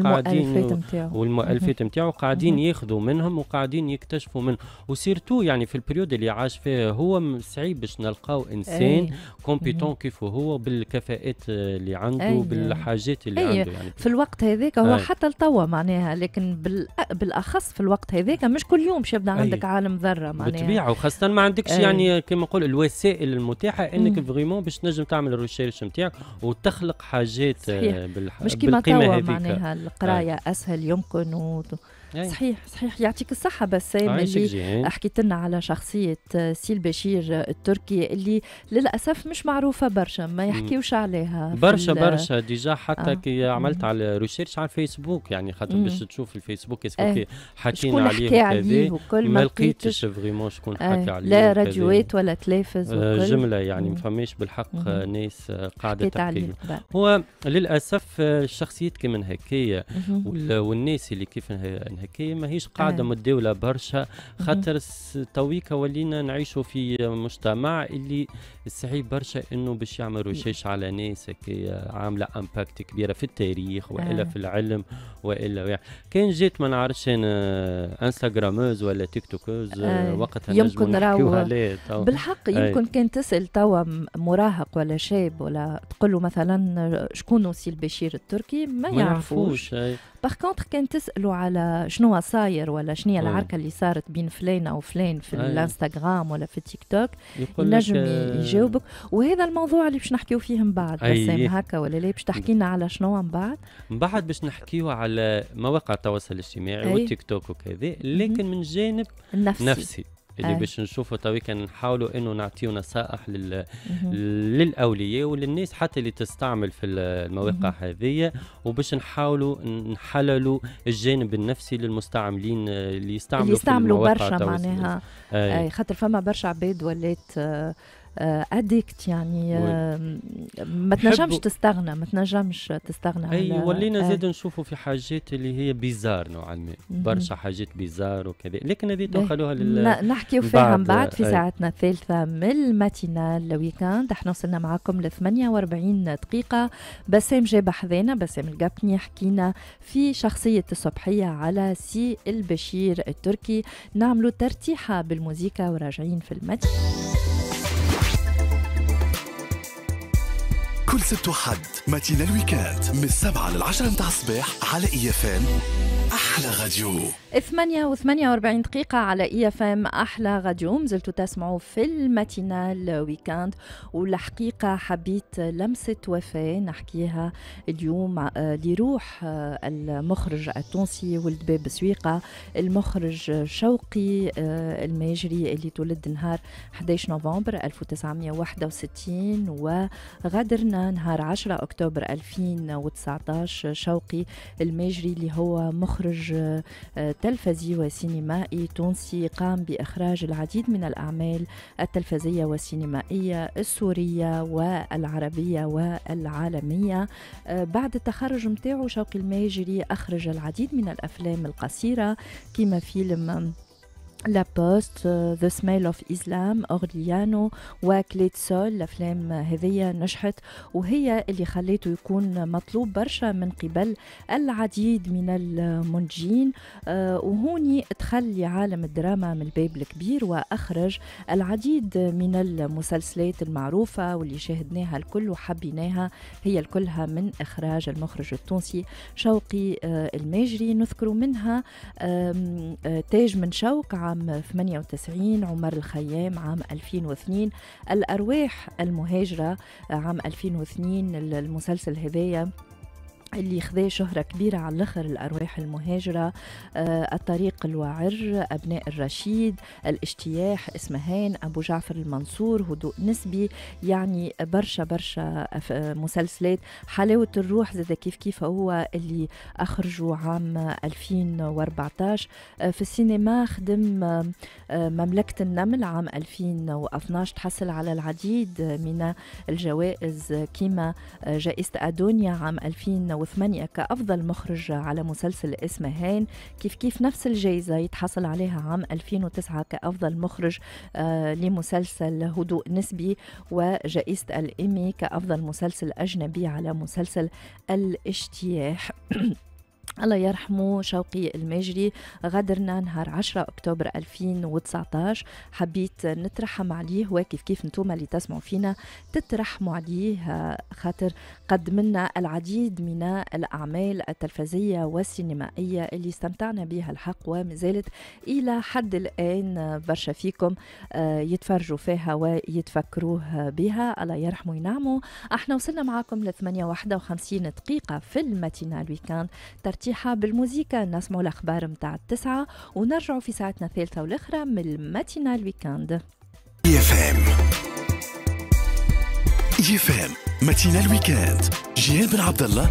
S6: والمؤلفات نتاعو قاعدين ياخذوا منهم وقاعدين يكتشفوا منه. وسيرتو يعني في البريود اللي عاش فيه هو صعيب باش نلقاو انسان كومبيتون كيف هو بالكفاءات اللي عنده بالحاجات اللي عنده يعني
S2: في الوقت هذاك. هو حتى التوا معناها، لكن بالاخص في الوقت هذاك مش كل يوم باش يبدا عندك عالم ذره معناها
S6: بالطبيعه، وخاصه ما عندكش يعني كما نقول الوسائل المتاحه انك فريمون باش تنجم تعمل الريسيرش نتاعك وتخلق حاجات
S2: مش كيما توا معناها القرايه اسهل يمكن صحيح يعطيك الصحة بسام اللي حكيت لنا على شخصية سي البشير التركي اللي للأسف مش معروفة برشا، ما يحكيوش عليها
S6: برشا ديجا حتى كي عملت على ريسيرش على الفيسبوك، يعني خاطر باش تشوف الفيسبوك حكينا عليه وكل ما لقيتش فريمون شكون حكى عليه،
S2: لا راديوات ولا تلفز
S6: جملة يعني ما فماش بالحق ناس قاعدة تحكي. هو للأسف الشخصيات كمان هكايا والناس اللي كيف هكايا ماهيش قاعدة متداولة برشا، خاطر تويكا ولينا نعيشوا في مجتمع اللي صعيب برشا انه باش يعمل ريسيرش على ناس هكايا عاملة امباكت كبيرة في التاريخ والا في العلم والا يعني. كان جيت ما نعرفش انا انستغراموز ولا تيك توكوز وقتها
S2: يمكن نراو بالحق يمكن كان تسأل توا مراهق ولا شاب ولا تقول له مثلا شكون سي البشير التركي ما يعرفوش. باغ كونتر كان تسألوا على شنو صاير ولا شنو العركه اللي صارت بين فلان او فلان في الانستغرام ولا في التيك توك ينجم يجاوبك. وهذا الموضوع اللي باش نحكيو فيه من بعد بسام هكا ولا لا باش تحكي لنا على شنو من بعد
S6: باش نحكيو على مواقع التواصل الاجتماعي والتيك توك وكذا، لكن من جانب نفسي اللي باش نشوفوا توي كان نحاولوا انه نعطيو نصائح للاولياء وللناس حتى اللي تستعمل في المواقع هذه، وباش نحاولوا نحللوا الجانب النفسي للمستعملين اللي يستعملوا في المواقع
S2: برشا معناها خاطر فما برشا عباد ولات اديكت يعني ما تنجمش تستغنى
S6: اي ولينا زاد نشوفوا في حاجات اللي هي بيزار نوعا ما، برشا حاجات بيزار وكذا، لكن هذه تاخذوها
S2: نحكيو فيها من بعد في ساعتنا الثالثه من الماتينال ويكاند. احنا وصلنا معكم ل 48 دقيقه. بسام جاب حذانا، بسام القبني، حكينا في شخصيه الصبحيه على سي البشير التركي. نعملوا ترتيحه بالموسيقى وراجعين في الماتين.
S1: كل سبت وحد ماتينا الويكاند من 7 لل10 متاع الصباح على EFM أحلى غاديو.
S2: 8:48 دقيقة على EFM أحلى غاديو. مازلتوا تسمعوا في الماتينال ويكاند، والحقيقة حبيت لمسة وفاة نحكيها اليوم لروح المخرج التونسي ولد باب سويقة، المخرج شوقي الماجري اللي تولد نهار 11 نوفمبر 1961 وغادرنا نهار 10 أكتوبر 2019. شوقي الماجري اللي هو مخرج تلفزي وسينمائي تونسي، قام بإخراج العديد من الأعمال التلفزية والسينمائية السورية والعربية والعالمية. بعد التخرج متاعه شوقي الماجري أخرج العديد من الأفلام القصيرة كما فيلم لا بوست، ذا سميل اوف اسلام، اورليانو وكليت سول. الافلام هذه نجحت وهي اللي خليته يكون مطلوب برشا من قبل العديد من المنتجين، وهوني ادخل لعالم الدراما من الباب الكبير واخرج العديد من المسلسلات المعروفه واللي شاهدناها الكل وحبيناها، هي الكلها من اخراج المخرج التونسي شوقي الماجري. نذكر منها تاج من شوق عام 98، عمر الخيام عام 2002، الأرواح المهاجرة عام 2002. المسلسل هذايا اللي خذا شهرة كبيرة على الآخر، الأرواح المهاجرة، الطريق الوعر، أبناء الرشيد، الاجتياح، اسمهان، أبو جعفر المنصور، هدوء نسبي. يعني برشا مسلسلات. حلاوة الروح زاد كيف هو اللي أخرجوا عام 2014. في السينما خدم مملكة النمل عام 2012، تحصل على العديد من الجوائز كيما جائزة أدونيا عام 2008 كأفضل مخرج على مسلسل اسمهان. كيف نفس الجائزة يتحصل عليها عام 2009 كأفضل مخرج لمسلسل هدوء نسبي، وجائزة الإيمي كأفضل مسلسل أجنبي على مسلسل الاجتياح. الله يرحمه شوقي الماجري، غادرنا نهار 10 أكتوبر 2019. حبيت نترحم عليه، وكيف نتوما اللي تسمعوا فينا تترحموا عليه، خاطر قدم لنا العديد من الأعمال التلفزية والسينمائية اللي استمتعنا بها الحق، ومازالت إلى حد الآن برشا فيكم يتفرجوا فيها ويتفكروه بها. الله يرحمه ينعمه. احنا وصلنا معاكم ل 58 دقيقة في الماتينال ويكاند، ترتيحة بالموسيقى. نسمعوا الأخبار متاع 9 ونرجعوا في ساعتنا الثالثة والأخرى من الماتينال ويكاند.
S1: يفهم ماتينال ويكاند، جيهان بن عبد الله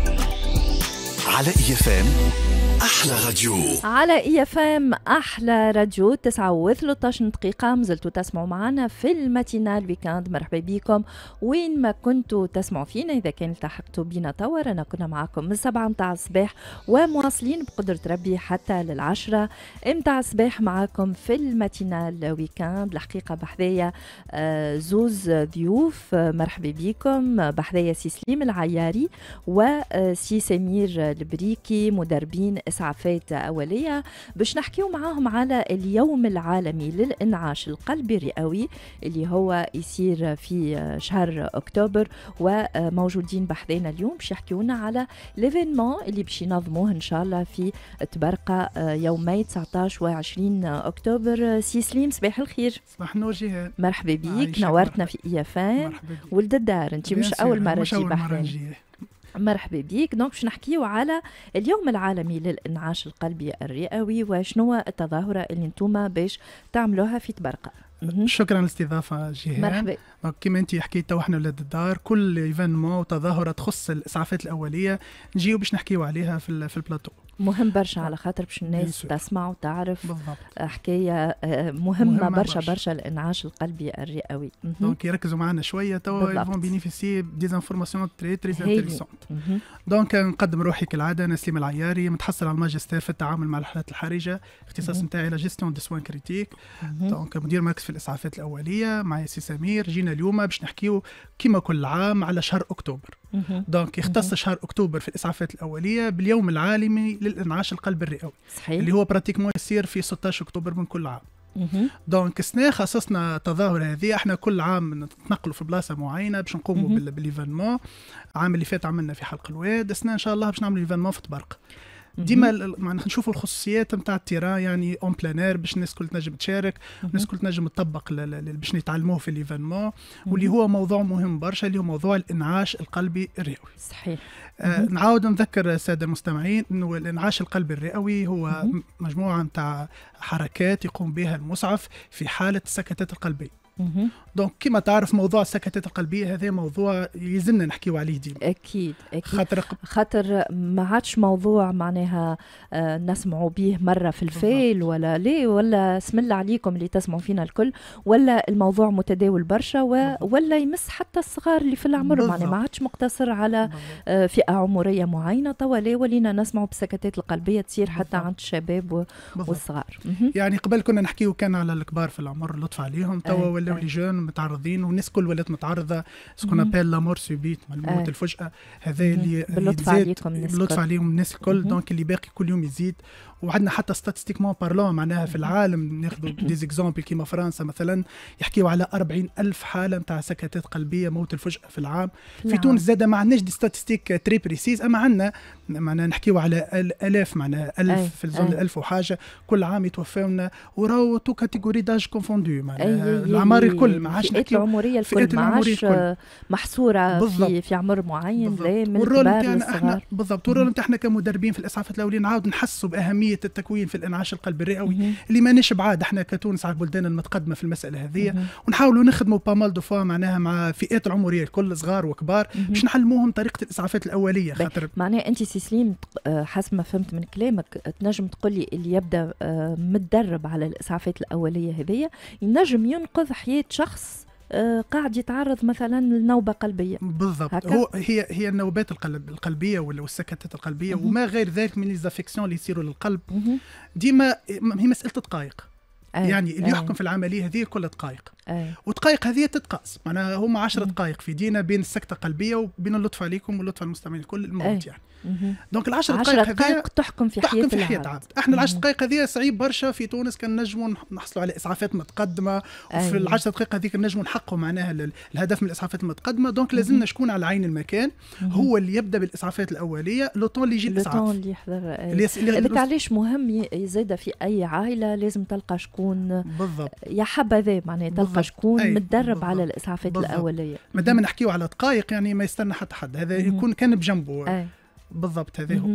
S1: على يفهم أحلى راديو. على
S2: يفهم أحلى راديو. 9:13 دقيقة مازلتوا تسمعوا معنا في الماتينال ويكاند. مرحبا بكم وين ما كنتوا تسمعوا فينا. إذا كان التحقتوا بينا توا رانا كنا معاكم من 7 متاع الصباح ومواصلين بقدرة ربي حتى لل10 متاع الصباح معاكم في الماتينال ويكاند. الحقيقة بحذايا زوز ضيوف. مرحبا بكم. بحذايا سي سليم العياري وسي سمير البريكي، مدربين إسعافات أولية، باش نحكيو معاهم على اليوم العالمي للإنعاش القلبي الرئوي اللي هو يصير في شهر أكتوبر. وموجودين بحذينا اليوم باش يحكيونا على ليفينمون اللي باش ينظموه إن شاء الله في تبرقة يومي 19 و20 أكتوبر. سي سليم صباح الخير.
S7: صباح النور جيهان.
S2: مرحبا بيك، نورتنا في إيافان. ولد الدار، انت مش أول مرة تجي بحذينا. مرحبا بيك. دونك باش نحكيو على اليوم العالمي للإنعاش القلبي الرئوي، وشنو التظاهرة اللي نتوما باش تعملوها في تبرقة.
S7: شكرا للاستضافة جيهان.
S2: مرحبا.
S7: كما انت حكيت تو احنا ولاد الدار، كل ايفينمون وتظاهرة تخص الإسعافات الأولية نجيو باش نحكيو عليها في البلاطو. مهم
S2: برشا على خاطر باش الناس تسمع وتعرف
S7: بالضبط.
S2: حكاية مهمة برشا الإنعاش القلبي الرئوي.
S7: دونك يركزوا معنا شوية توا يفون بينيفيسي ديزانفورماسيون تري انتريسونت. دونك نقدم روحي كالعادة، أنا سليم العياري، متحصل على الماجستير في التعامل مع الحالات الحرجة، اختصاص نتاعي لا جيستيون دو سوان كريتيك. دونك مدير مركز في الإسعافات الأولية. معي سي سمير. جينا اليوم باش نحكيو كما كل عام على شهر أكتوبر. دونك يختص شهر أكتوبر في الإسعافات الأولية باليوم العالمي للإنعاش القلب الرئوي.
S2: صحيح.
S7: اللي هو براتيكمون يصير في 16 أكتوبر من كل عام. دونك السنة خصصنا تظاهرة هذه، احنا كل عام نتنقلوا في بلاصة معينة باش نقوموا بالإيفينمون. العام اللي فات عملنا في حلق الواد، السنة إن شاء الله باش نعمل إيفينمون في تبرق. ديما نشوفوا الخصوصيات نتاع التيران، يعني اون بلانير باش الناس كل تنجم تشارك، الناس كل تنجم تطبق باش نتعلموه في الايفينمون، واللي هو موضوع مهم برشا اللي هو موضوع الانعاش القلبي الرئوي.
S2: صحيح.
S7: نعاود نذكر الساده المستمعين انه الانعاش القلبي الرئوي هو مجموعه نتاع حركات يقوم بها المسعف في حاله السكتات القلبيه. دونك كما تعرف موضوع السكتات القلبية هذا موضوع يلزمنا نحكيو عليه ديما.
S2: أكيد خاطر ما عادش موضوع معناها نسمعوا به مرة في الفيل ولا ليه، ولا اسم الله عليكم اللي تسمعوا فينا الكل، ولا الموضوع متداول برشا ولا يمس حتى الصغار اللي في العمر، معناها ما عادش مقتصر على فئة عمرية معينة. طوى ليه ولينا نسمعوا بالسكتات القلبية تصير حتى عند الشباب والصغار.
S7: يعني قبل كنا نحكيو كان على الكبار في العمر، لطف عليهم. توا ولاو لي جون متعرضين، والناس كل ولات متعرضه سكون ابيل لا مور سوبيت، الموت الفجأه. هذا اللي باللطف عليهم الناس الكل. دونك اللي باقي كل يوم يزيد. وعندنا حتى ستاتستيكمون بارلون معناها في العالم ناخذوا دي زيكزامبل كيما فرنسا مثلا يحكيوا على 40,000 حاله نتاع سكتات قلبيه موت الفجأه في العام. في تونس زاد ما عندناش دي ستاتستيك تري بريسيز، اما عندنا معناها نحكيوا على الاف، معناها 1000 في الزون 1000 وحاجه كل عام يتوفاونا، وراو تو كاتيجوري داج كونفوندو معناها الأعمار الكل، ما عادش
S2: الفئات العمريه الكل، ما عادش محصوره في عمر معين، لا من الكبار للصغار.
S7: بالضبط. والرول نتاعنا كمدربين في الاسعافات الاوليه نعاود نحسوا باهميه التكوين في الانعاش القلبي الرئوي اللي ماناش بعاد احنا كتونس على البلدان المتقدمه في المساله هذه، ونحاولوا نخدموا بامال دو فوا معناها مع فئات العمريه الكل صغار وكبار باش نحلموهم طريقه الاسعافات الاوليه. خاطر
S2: معناها انت سي سليم حسب ما فهمت من كلامك تنجم تقول لي اللي يبدا متدرب على الاسعافات الاوليه هذيا ينجم ينقذ حياه شخص قاعد يتعرض مثلا لنوبه قلبيه.
S7: بالضبط. هي النوبات القلبيه والسكتات القلبيه وما غير ذلك من ليزافيكسيون اللي يصيروا للقلب ديما هي مساله دقائق. يعني اللي يحكم في العمليه هذه كلها دقائق، ودقائق هذه تتقاس، معناها هما 10 دقائق في دينا بين السكته القلبيه وبين اللطف عليكم واللطف على المستمعين الكل الموت يعني. دونك ال10
S2: دقائق تحكم في حياه
S7: العبد. احنا ال10 دقائق هذه صعيب برشا في تونس، كان نجموا نحصلوا على اسعافات متقدمه، وفي ال10 دقائق هذيك نجموا نحققوا معناها الهدف من الاسعافات المتقدمه. دونك لازمنا شكون على عين المكان هو اللي يبدا بالاسعافات الاوليه لو طون اللي يجي الاسعاف،
S2: لو طون اللي يحضر. هذاك علاش مهم يزيد في اي عائله لازم تلقى شكون
S7: بالضبط
S2: يا حبذا معناها تلقى شكون متدرب على الاسعافات الاوليه.
S7: مادام نحكيو على دقائق يعني ما يستنى حتى حد، هذا يكون كان بجنبه. بالضبط هذا هو.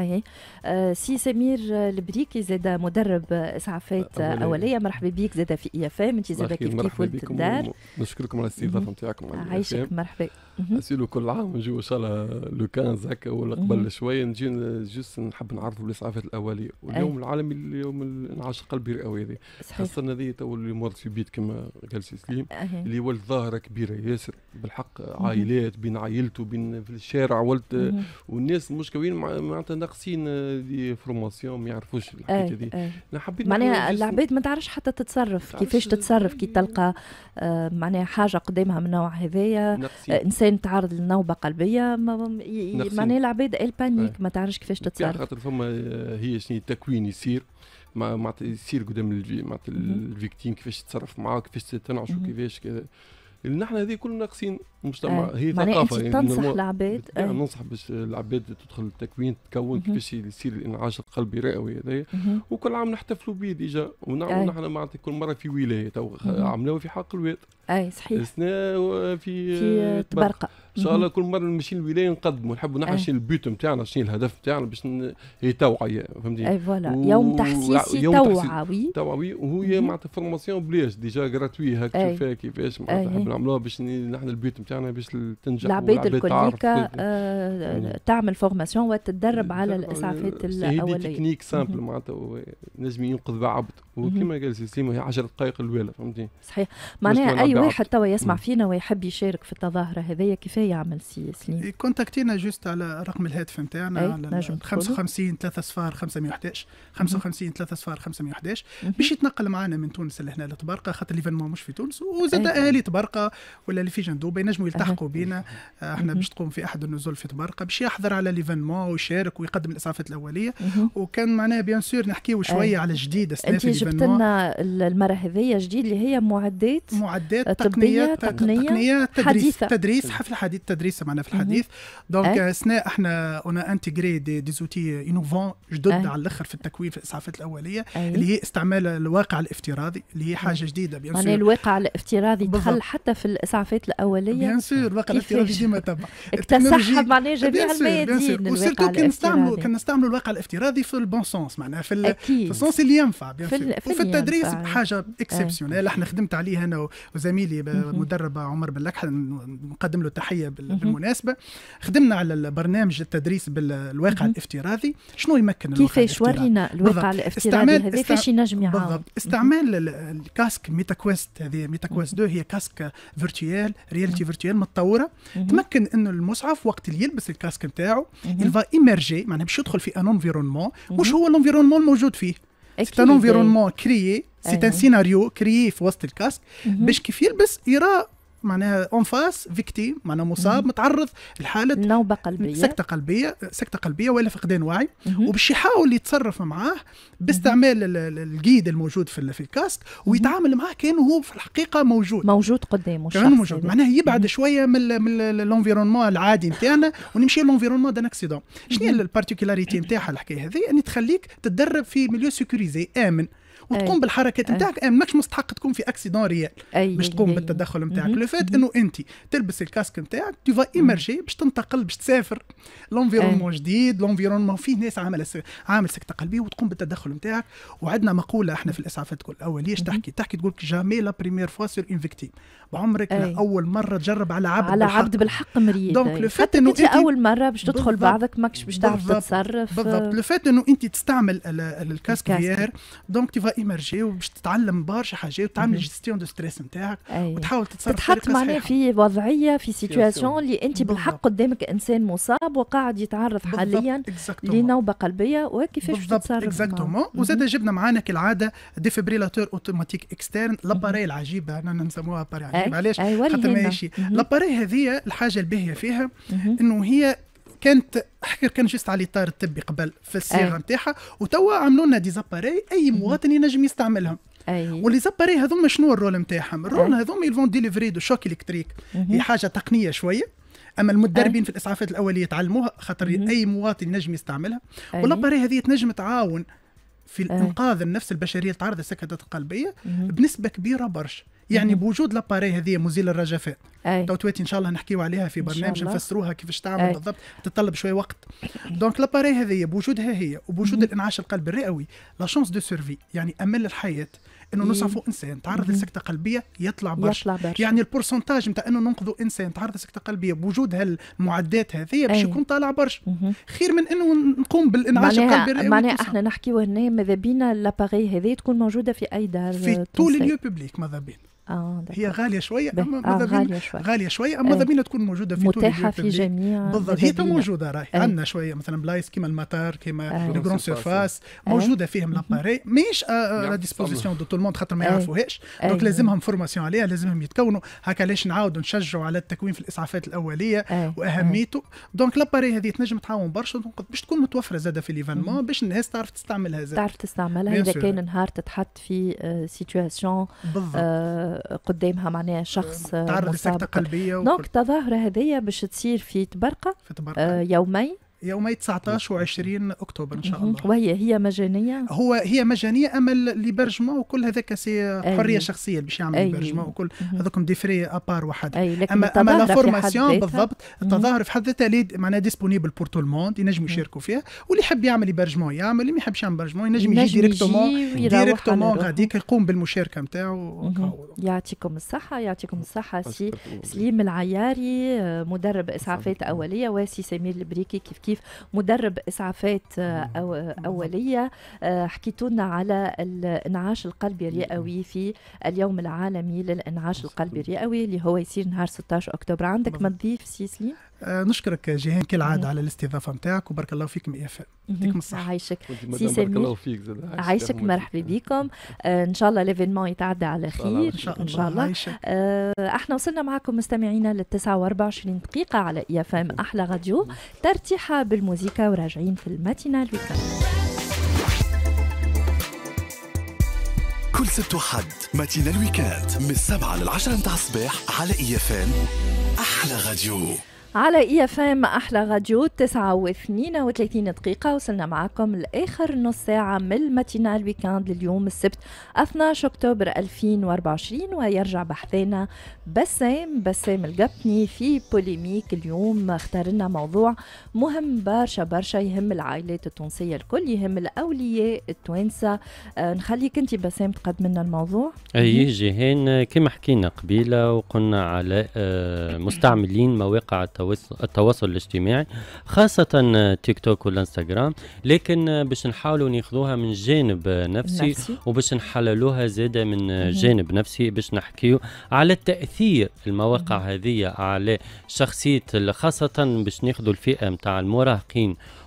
S2: سي سمير البريكي زاد مدرب اسعافات اوليه، مرحبا بك زاد في ايافام، انت زاد كيف ولد الدار.
S8: نشكركم على الاستضافه نتاعكم.
S2: عايشك مرحبا.
S8: اسيلو كل عام نجيو ان شاء الله لو 15 هكا ولا قبل شويه نجي جوست نحب نعرفوا بالاسعافات الاوليه، واليوم العالمي اليوم الانعاش القلبي الرئوي هذه خاصه هذه تو اللي مرض في بيت كما قال سي سليم اللي ولد ظاهره كبيره ياسر بالحق، عائلات بين عائلته بين في الشارع ولد، والناس مشكلين معناتها ناقصين دي فورماسيون ما يعرفوش الحكايه هذه.
S2: حبيت معناها العباد ما تعرفش حتى تتصرف كيفاش تتصرف كي تلقى معناها حاجه قدامها من النوع هذايا، انسان تعرض لنوبه قلبيه معناها العباد البانيك ما تعرفش كيفاش تتصرف.
S8: خاطر فما هي شنو التكوين يصير مع يصير قدام مع الفيكتيم كيفاش تتصرف معاه، كيفاش تنعش وكيفاش كذا. نحن هذه كل ناقصين المجتمع. هي ثقافه
S2: يعني تنصح العباد
S8: ننصح باش العباد تدخل التكوين تكون كيفاش يصير الانعاش القلبي الرئوي هذايا، وكل عام نحتفلوا به ديجا، ونعملوا نحن معناتها كل مره في ولايه تو عملوها في حق الواد.
S2: صحيح.
S8: السنه في
S2: تبرقه
S8: ان شاء الله. كل مره نمشي الولايه نقدموا نحبوا نحن شنو البيوت نتاعنا، شنو الهدف نتاعنا باش هي توعيه، فهمتني؟
S2: فوالا يوم تحسيسي
S8: توعوي وهي معناتها فورماسيون بلاش ديجا غراتوي هكا تشوفها كيفاش معناتها نحب نعملوها باش نحن البيوت نتاعنا باش تنجح.
S2: العباد الكليكا تعمل فورماسيون وتتدرب على الاسعافات الاوليه.
S8: هي تكنيك سامبل معناتها نجم ينقذ بها عبد، وكما قال سي سليم هي 10 دقائق الوالة، فهمتني؟
S2: صحيح. معناها اي واحد توا يسمع فينا ويحب يشارك في التظاهره هذيا كيف يعمل سي سليم؟
S7: كونتاكتينا جوست على رقم الهاتف نتاعنا على 55 3 صفار 511 55 3 صفار 511 باش يتنقل معنا من تونس لهنا لتبرقه، خاطر ليفينمون مش في تونس، وزاد اهالي تبرقه ولا اللي في جندوبه ينجموا يلتحقوا بينا. احنا باش تقوم في احد النزول في تبرقه باش يحضر على ليفينمون ويشارك ويقدم الاسعافات الاوليه. وكان معناها بيان سور نحكيو شويه على جديد
S2: انت جبت لنا المره هذيا جديد اللي هي معدات
S7: تقنيه تدريس حفل حديث تدريس معنا في الحديث. دونك اثناء احنا انا انتجري دي زوتي انوفون جدد على الاخر في التكوين في الاسعافات الاوليه اللي هي استعمال الواقع الافتراضي اللي هي حاجه جديده بيان سور.
S2: الواقع الافتراضي دخل حتى في الاسعافات الاوليه
S7: بيان سور. الواقع الافتراضي ديما تبع
S2: اكتسحها معناها جميع الميادين.
S7: وسيرتو كان نستعملوا الواقع الافتراضي في البون سونس معناها في السونس اللي ينفع بيان سور. وفي التدريس حاجه اكسبسيونيل. احنا خدمت عليه انا وزميلي مدرب عمر بن لكحل، نقدم له تحيه بالمناسبه. خدمنا على البرنامج التدريس بالواقع الافتراضي. شنو يمكن
S2: كيفاش ورينا الواقع الافتراضي هذا كيفاش ينجم يعاون؟
S7: بالضبط. استعمال الكاسك ميتاكويست، هذه ميتاكويست 2 هي كاسك فيرتوال رياليتي فيرتوال متطوره، تمكن انه المسعف وقت اللي يلبس الكاسك نتاعو يلفا ايمرجي معناها باش يدخل في ان انفيرونمون مش هو الانفيرونمون الموجود فيه. سي ان انفيرونمون كريي سي ان سيناريو كريي في وسط الكاسك باش كيف يلبس يرى معناها اون فاس فيكتيم، معناها مصاب متعرض لحاله
S2: نوبه قلبيه،
S7: سكته قلبيه ولا فقدان وعي، وباش يحاول يتصرف معاه باستعمال الجيد الموجود في الكاسك، ويتعامل معاه كانه هو في الحقيقه موجود قدامه، كانه موجود، معناها يبعد شويه من الانفيرونمون العادي نتاعنا ونمشي للانفيرونمون دان اكسيدون. شنو هي البارتيكولاريتي نتاعها الحكايه هذه؟ ان تخليك تتدرب في ميليو سيكوريزي امن وتقوم بالحركات نتاعك، ماكش مستحق تكون في اكسيدون ريال باش تقوم بالتدخل نتاعك. لو فات انه انت تلبس الكاسك نتاعك تو فا ايمرجي باش تنتقل، باش تسافر لونفيرونمون جديد، لونفيرونمون فيه ناس عامل سكته قلبيه وتقوم بالتدخل نتاعك. وعندنا مقوله احنا في الاسعافات الاوليه تحكي تقول جامي لا بريمير فوا سور اون فيكتيم، بعمرك لاول مره تجرب على عبد بالحق مريض. دونك لو فات انه انت
S2: اول مره باش تدخل بعضك ماكش باش تعرف تتصرف
S7: بالضبط. لو فات انه انت تستعمل الكاسك فيير، دونك تو فا ايمرجي وباش تتعلم برشا حاجات وتعمل جيستيون دو ستريس نتاعك وتحاول تتصرف،
S2: تتحط معناها في وضعيه في سيتواسيون اللي انت بالحق قدامك انسان مصاب وقاعد يتعرض حاليا لنوبه قلبيه وكيفاش تتصرف.
S7: اكزاكتومون. وزاد جبنا معانا كالعاده ديفيبريلاتور اوتوماتيك اكسترن، لاباري العجيبه انا نسموها لاباري عجيب. علاش؟ خاطر ماشي لاباري هذه الحاجه الباهيه فيها انه هي كانت جوست على الاطار الطبي قبل في الصيغه نتاعها، وتوا عملوا لنا ديزاباري اي مواطن ينجم يستعملهم. واللي زاباري هذوما شنو الرول نتاعهم؟ الرول هذوما يلفون ديليفري دو شوك الكتريك، هي حاجه تقنيه شويه، اما المدربين في الاسعافات الاوليه تعلموها خاطر اي مواطن ينجم يستعملها. والاباري هذه تنجم تعاون في الانقاذ النفس البشريه تعرض للسكتات القلبيه بنسبه كبيره برشا. يعني بوجود لاباري هذه مزيل الرجفات توتي ان شاء الله نحكيو عليها في برنامج نفسروها كيفاش تعمل بالضبط، تتطلب شويه وقت. دونك لاباري هذه بوجودها هي وبوجود الانعاش القلبي الرئوي لا شانس دو سيرفي، يعني امل الحياه انه نصعفوا انسان تعرض لسكته قلبيه يطلع برشا. يعني البورسنتاج نتاع انه ننقذوا انسان تعرض لسكته قلبيه بوجود هالمعدات هذه باش يكون طالع برشا، خير من انه نقوم بالانعاش القلبي الرئوي.
S2: معناها احنا نحكيو هنا ماذا بينا لاباري هذه تكون موجوده في اي دار
S7: في طول اليو بوبليك، ماذا بين هي غاليه شويه اما غاليه شويه اما ماذا تكون موجوده في
S2: متاحه في جميع
S7: بالضبط. هي موجوده راهي عندنا شويه مثلا بلايص كيما المطار كيما لو غران سيرفاس موجوده فيهم لاباري مش لا ديسبوزيسيون دو تو الموند خاطر ما يعرفوهاش. دونك لازمهم فورماسيون عليها، لازمهم يتكونوا هكا. ليش نعاودوا نشجعوا على التكوين في الاسعافات الاوليه واهميته. دونك لاباري هذه تنجم تعاون برشا باش تكون متوفره زاده في ليفانمون باش الناس تعرف تستعملها
S2: اذا كان نهار تتحط في سيتواسيون قدامها معناها شخص
S7: تعرض لسكتة قلبية.
S2: دونك التظاهرة هذه باش تصير في تبرقة يومي
S7: 19 و20 اكتوبر ان شاء الله.
S2: وهي مجانيه؟
S7: هي مجانيه، اما ليبرجمون وكل هذاك سي حريه شخصيه باش يعمل ليبرجمون وكل هذوكم دي فري ابار وحد. اما لا فورماسيون بالضبط التظاهر في حد ذاتها معناها ديسپونيبل بور تو الموند، ينجم يشاركوا فيها، واللي يحب يعمل ليبرجمون يعمل، اللي ما يحبش يعمل ليبرجمون ينجم يجي ديريكتومون غاديك يقوم بالمشاركه نتاعو.
S2: يعطيكم الصحه سي سليم العياري مدرب اسعافات اوليه، وسي سمير البريكي كيف مدرب اسعافات اوليه. حكيتوا لنا على الانعاش القلبي الرئوي في اليوم العالمي للانعاش القلبي الرئوي اللي هو يصير نهار 16 اكتوبر. عندك ما تضيف سي سليم؟
S7: نشكرك جيهان كالعاده على الاستضافه نتاعك وبارك الله فيكم يا فندم. يعطيكم الصحه.
S2: عايشك سي سمير. عايشك مرحبا بكم. ان شاء الله ليفينمون يتعدى على خير ان شاء الله. احنا وصلنا معكم مستمعينا لل 29 دقيقه على EFM احلى راديو، ترتيحه بالموسيقى وراجعين في الماتينال ويكاند.
S1: كل سبت وحد ماتينال ويكاند من 7 ل 10 متاع الصباح على EFM احلى راديو.
S2: على EFM أحلى راديو 9:32 دقيقة. وصلنا معكم لآخر نص ساعة من الماتينال ويكاند لليوم السبت 12 أكتوبر 2024، ويرجع بحثنا بسام القبني في بوليميك. اليوم اختار لنا موضوع مهم برشا يهم العائلات التونسية الكل، يهم الأولياء التوانسة. نخليك أنت بسام تقدم لنا الموضوع.
S6: أي جيهان، كما حكينا قبيلة وقلنا على مستعملين مواقع التواصل الاجتماعي خاصة تيك توك والانستغرام، لكن باش نحاولوا ناخذوها من جانب نفسي وباش نحللوها زادة من جانب نفسي، باش نحكيو على تأثير المواقع هذه على شخصية، خاصة باش ناخذوا الفئة متاع المراهقين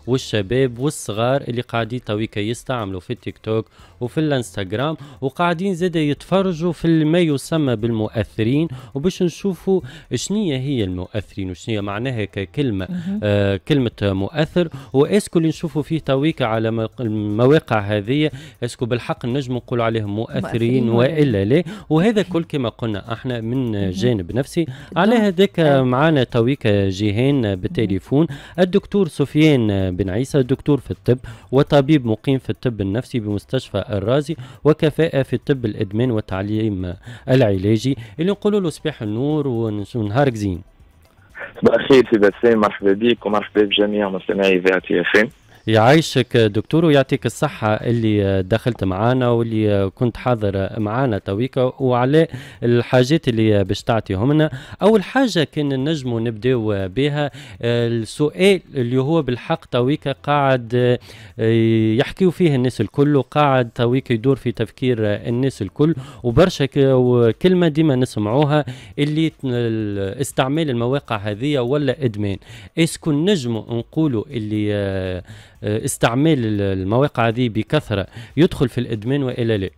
S6: والشباب والصغار اللي قاعدين تويكا يستعملوا في التيك توك وفي الانستغرام، وقاعدين زادا يتفرجوا في ما يسمى بالمؤثرين، وباش نشوفوا شنية هي المؤثرين وشنية معناها ككلمة كلمة مؤثر، واسكو اللي نشوفوا فيه تويكا على المواقع هذه اسكو بالحق نجم نقول عليهم مؤثرين والا لا. وهذا كل كما قلنا احنا من جانب نفسي. على هذاك معنا تويكا جيهان بالتليفون الدكتور سفيان بن عيسى، دكتور في الطب وطبيب مقيم في الطب النفسي بمستشفى الرازي وكفاءة في الطب الإدمان والتعليم العلاجي، اللي نقولوا له صباح النور ونهارك زين.
S9: صباح الخير سي بسام، مرحبا بك ومرحبا بجميع مستمعي إذاعة FM.
S6: يعيشك دكتور ويعطيك الصحة اللي دخلت معنا واللي كنت حاضر معنا تويكا وعلى الحاجات اللي باش تعطيهم لنا. أول حاجة كان نجموا نبداو بها السؤال اللي هو بالحق تويكا قاعد يحكيوا فيه الناس الكل، وقاعد تويكا يدور في تفكير الناس الكل، وبرشا كلمة ديما نسمعوها اللي استعمال المواقع هذه ولا إدمان. اسكو نجموا نقولوا اللي استعمال المواقع هذه بكثرة يدخل في الإدمان وإلا لا؟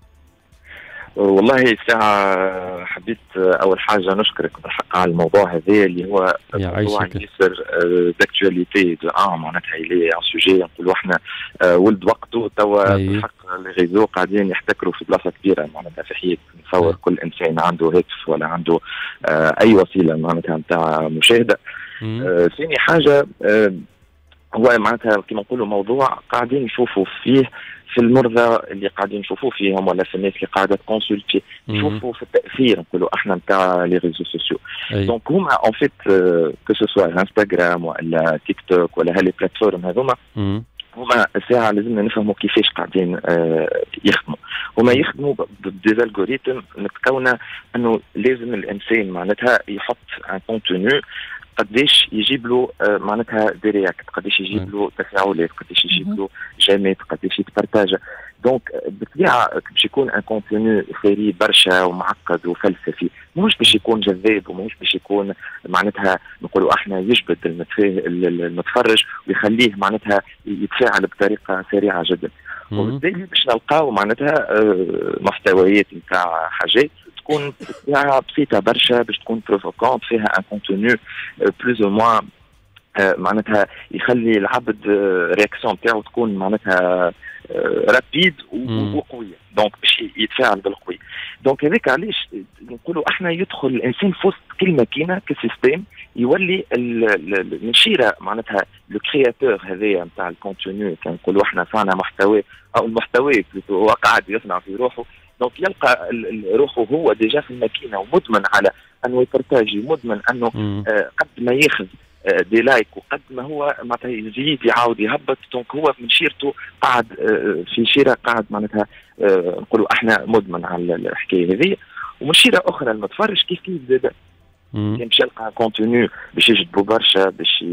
S9: والله ساعة حبيت أول حاجة نشكرك بالحق على الموضوع هذا اللي هو موضوع ياسر داكتواليتي معناتها إلي عن سوجي نقولوا احنا ولد وقته توا بالحق الريزو قاعدين يحتكروا في بلاصة كبيرة معناتها في حياة نتصور كل إنسان عنده هاتف ولا عنده أي وسيلة معناتها نتاع مشاهدة. ثاني حاجة هو معناتها كما نقولوا موضوع قاعدين نشوفوا فيه في المرضى اللي قاعدين نشوفوا فيهم ولا في الناس اللي قاعده تكونسلتي نشوفوا في التاثير نقولوا احنا نتاع لي ريزو سوسيو. دونك هما اون فيت كو سو سوا انستغرام ولا تيك توك ولا هالي بلاتفورم هذوما هما ساعة لازمنا نفهموا كيفاش قاعدين يخدموا. هما يخدموا بديزالغوريتم متكونة انه لازم الانسان معناتها يحط ان كونتوني قديش يجيب له معناتها دي رياكت، قديش يجيب له تفاعلات، قديش يجيب له جامات، قديش يتبارتاجا. دونك بالطبيعه باش يكون ان كونتوني ثري برشا ومعقد وفلسفي، مش باش يكون جذاب ومش باش يكون معناتها نقولوا احنا يجبد المتفرج ويخليه معناتها يتفاعل بطريقه سريعه جدا. وبالتالي باش نلقاو معناتها محتويات نتاع حاجات تكون فيها بسيطه برشا باش تكون بروفوكونت، فيها ان كونتوني بلوز او موان معناتها يخلي العبد رياكسيون تاعو تكون معناتها رابيد وقويه، دونك باش يتفاعل بالقوي. دونك هذاك علاش نقولوا احنا يدخل الانسان في وسط كلمه كينا كسيستيم يولي المشيره معناتها لو كرياتور هذايا نتاع الكونتوني كنقولوا احنا صانع محتوى او المحتوى هو قاعد يصنع في روحه. دونك يلقى روحه هو ديجا في الماكينه ومدمن على انه يبارتاجي، مدمن انه قد ما ياخذ دي لايك وقد ما هو معناتها يزيد يعاود يهبط. دونك هو من شيرته قاعد في شيره قاعد معناتها نقولوا احنا مدمن على الحكايه هذه. ومن شيره اخرى المتفرج كيف زاد كان باش يلقى كونتوني باش يجذبوا برشا باش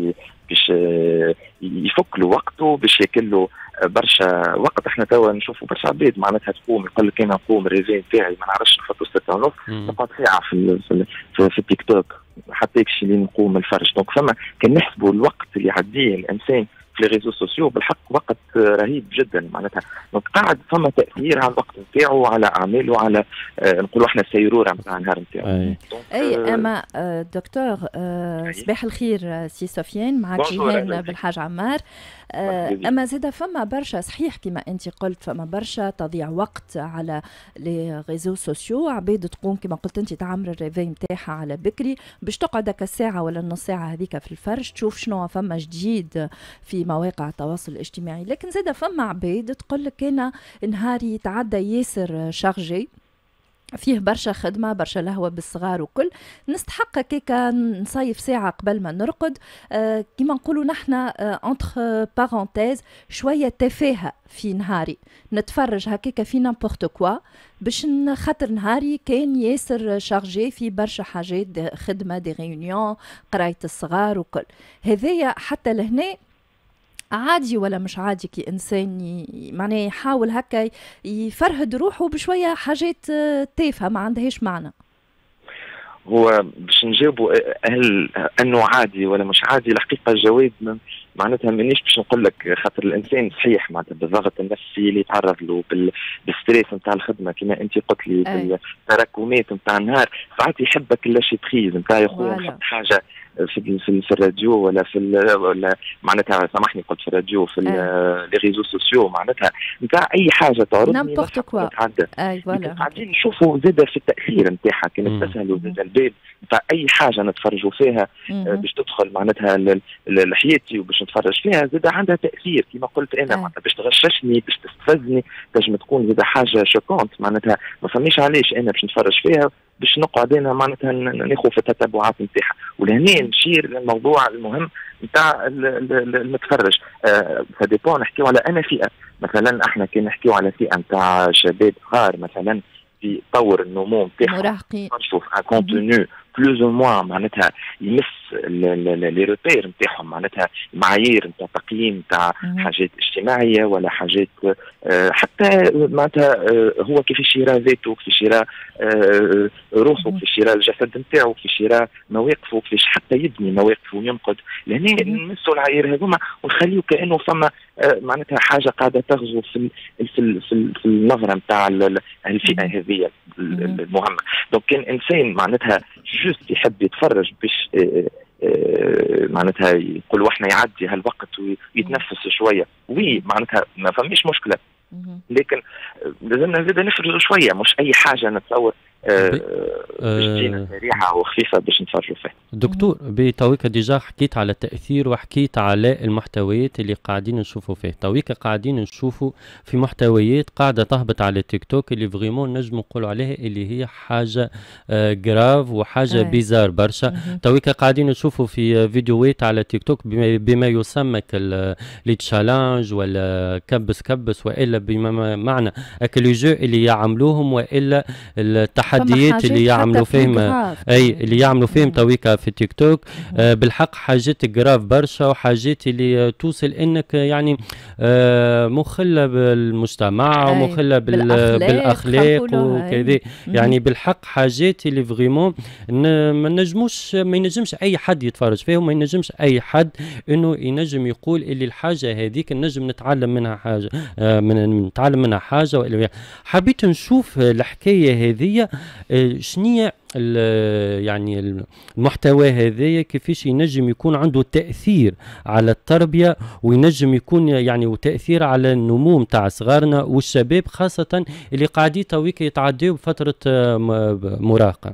S9: يفك له وقته باش ياكل له برشا وقت. احنا توا نشوفوا برشا عباد معناتها تقوم يقول لك انا نقوم الريفين تاعي ما نعرفش نحطوا 6:30 نقعد ساعه في التيك توك حتى يكشي لي نقوم الفرج. دونك فما كان نحسبوا الوقت اللي يعديه الانسان في لي ريزو سوسيو بالحق وقت رهيب جدا معناتها. دونك قاعد فما تاثير على الوقت نتاعو وعلى اعماله وعلى نقولوا احنا السيروره نتاع النهار نتاعو.
S2: اي اما دكتور صباح الخير سي سفيان، معك جيهان بالحاج عمار. اما زاد فما برشا صحيح كما انت قلت، فما برشا تضيع وقت على لي ريزو سوسيو، عباد تقوم كما قلت انت تعمر الريفي نتاعها على بكري باش تقعد هكا الساعه ولا النص ساعه هذيك في الفرش تشوف شنو فما جديد في مواقع التواصل الاجتماعي. لكن زاد فما عباد تقول لك انا نهاري يتعدى ياسر شارجي، فيه برشا خدمة برشا لهوة بالصغار وكل، نستحق كيكا نصيف ساعة قبل ما نرقد كما نقولوا نحنا انتر بارونتيز شوية تفاهة في نهاري، نتفرج هكيكا في نامبورت كوا باش نخاطر نهاري كان ياسر شارجي في برشا حاجات خدمة دي ريونيون قراية الصغار وكل. هذايا حتى لهنا عادي ولا مش عادي كي انسان معناه يحاول هكا يفرهد روحه بشويه حاجات تافهه ما عندهاش معنى؟
S9: هو باش نجاوبوا هل انه عادي ولا مش عادي، الحقيقه الجواب معناتها مانيش باش نقول لك، خاطر الانسان صحيح معناتها بالضغط النفسي اللي يتعرض له، بالستريس نتاع الخدمه كما انت قلت لي، بالتراكمات نتاع النهار، ساعات يحبك اللاشي بريز نتاع يا خويا نحط حاجه في الراديو ولا معناتها سامحني قلت في الراديو في لي ريزو سوسيو، معناتها نتاع اي حاجه تعرضني نتعدى. قاعدين نشوفوا زاده في التاثير نتاعها كي نستسهلوا زاده الباب نتاع اي حاجه نتفرجوا فيها باش تدخل معناتها لحياتي وباش نتفرج فيها، زاده عندها تاثير كما قلت انا، معناتها باش تغششني باش تستفزني، تنجم تكون زاده حاجه شوكونت، معناتها ما فهمنيش علاش انا باش نتفرج فيها باش نقعد انا معناتها ناخذ في التتبعات نتاعها. ولهنا نشير للموضوع المهم نتاع المتفرج. فديبون نحكيو على انا فئه، مثلا احنا كي نحكيو على فئه نتاع شباب صغار مثلا في طور النمو نتاعهم، نشوف ان كونتوني بلوز او موان معناتها يمس لي روبير نتاعهم، معناتها معايير نتاع تقييم نتاع حاجات اجتماعيه ولا حاجات حتى معناتها هو كيفاش يرى ذاته، كيفاش يرى روحه، كيفاش يرى الجسد نتاعو، كيفاش يرى مواقفه، كيفاش حتى يبني مواقفه وينقد. لهنا نمسوا العاير هذوما ونخليو كانه فما معناتها حاجه قاعده تغزو في النظره نتاع الفئه هذه المهمه. دونك كان انسان معناتها جوست يحب يتفرج باش معناتها يقول واحنا يعدي هالوقت ويتنفس شويه، وي معناتها ما فماش مشكله، لكن لازمنا زاد نفرجوا شويه، مش اي حاجه نتصور باش تجينا سريعه وخفيفه باش نتفرجوا فيها.
S6: دكتور بتويكا ديجا حكيت على التاثير وحكيت على المحتويات اللي قاعدين نشوفوا فيه، تويكا قاعدين نشوفوا في محتويات قاعده تهبط على التيك توك اللي فريمون نجم نقولوا عليها اللي هي حاجه جراف وحاجه بيزار برشا. تويكا قاعدين نشوفوا في فيديوهات على التيك توك بما يسمى لي تشالنج ولا كبس والا بما معنى لي جو اللي يعملوهم والا التحديات اللي يعملوا فيهم اللي يعملوا فيهم تويكا في تيك توك. بالحق حاجات جراف برشا وحاجات اللي توصل انك يعني مخله بالمجتمع ومخله بالاخلاق وكذا، يعني بالحق حاجات اللي فريمون ما ينجمش اي حد يتفرج فيهم، ما ينجمش اي حد انه ينجم يقول اللي الحاجه هذيك نجم نتعلم منها حاجه نتعلم منها حاجه. حبيت نشوف الحكايه هذه شنية يعني المحتوى هذايا كيفاش ينجم يكون عنده تأثير على التربية وينجم يكون يعني وتأثير على النمو متاع صغارنا والشباب خاصة اللي قاعدين تويك يتعدوا بفترة مراهقة.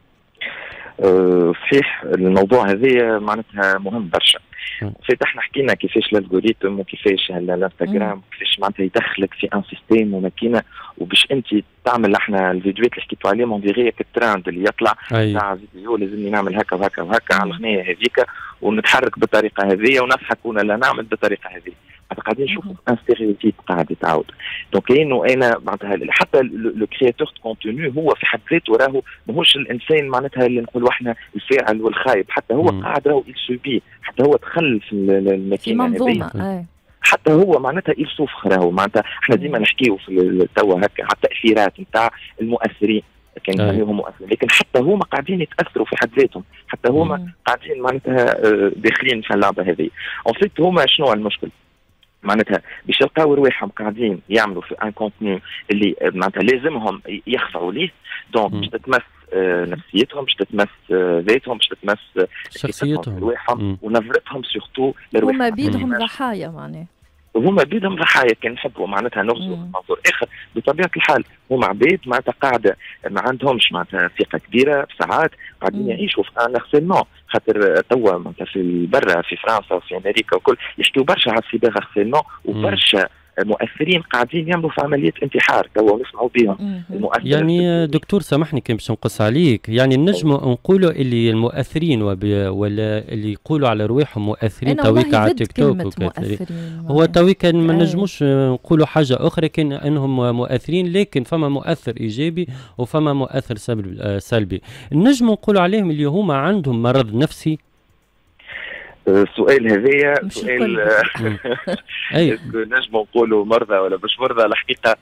S9: صحيح الموضوع هذا معناتها مهم برشا. احنا حكينا كيفاش الالغوريتم وكيفاش الانستغرام كيفاش معناتها يدخلك في ان سيستيم وماكينه وباش انت تعمل احنا الفيديوهات اللي حكيتوا عليهم اون الترند اللي يطلع تاع فيديو لازمني نعمل هكا وهكا وهكا على الغنيه هذيك ونتحرك بالطريقه هذه ونضحك ولا نعمل بالطريقه هذه. قاعدين نشوفوا ان ستيريوتيب قاعد يتعاود. دونك انه انا معناتها حتى لو كرياتور دو كونتوني هو في حد ذاته راهو ماهوش الانسان معناتها اللي نقولوا احنا الفاعل والخايب، حتى هو قاعد راهو يسوبي، حتى هو دخل في الماكينه هذه، حتى هو معناتها يسوف راهو معناتها احنا ديما نحكيو في توا هكا على التاثيرات نتاع المؤثرين كان عليهم مؤثر، لكن حتى هما قاعدين يتاثروا في حد ذاتهم، حتى هما قاعدين معناتها داخلين في اللعبه هذه. اون فيت هما شنو المشكل؟ معناتها باش يلقاو رواحهم قاعدين يعملوا في ان كونتوني اللي معناتها لازمهم يخضعوا ليه، دونك باش تتمس نفسيتهم، باش تتمس ذاتهم، باش تتمس
S6: شخصيتهم
S9: رواحهم ونظرتهم سورتو لرواحهم.
S2: هما بيدهم ضحايا معناها،
S9: هما بيدهم ضحايا كان نحبوا معناتها نغزوا منظور اخر. بطبيعه الحال هما عباد معناتها قاعده ما عندهمش معناتها ثقه كبيره بساعات قاعدين يعيشوا في ان هارسيلمون، خاطر توا معناتها في برا في فرنسا وفي امريكا وكل يحكيوا برشا على السيبر هارسيلمون وبرشا مؤثرين قاعدين يعملوا في عمليه انتحار توا نسمعوا بهم.
S6: يعني دكتور سامحني كان باش نقص عليك، يعني نجموا نقولوا اللي المؤثرين ولا اللي يقولوا على رواحهم مؤثرين تويك على تيك توك هو تويك ما نجموش نقولوا حاجه اخرى كان انهم مؤثرين، لكن فما مؤثر ايجابي وفما مؤثر سلبي. نجموا نقولوا عليهم اللي هما عندهم مرض نفسي.
S9: السؤال هذايا سؤال نجم نقولوا مرضى ولا مش مرضى. الحقيقه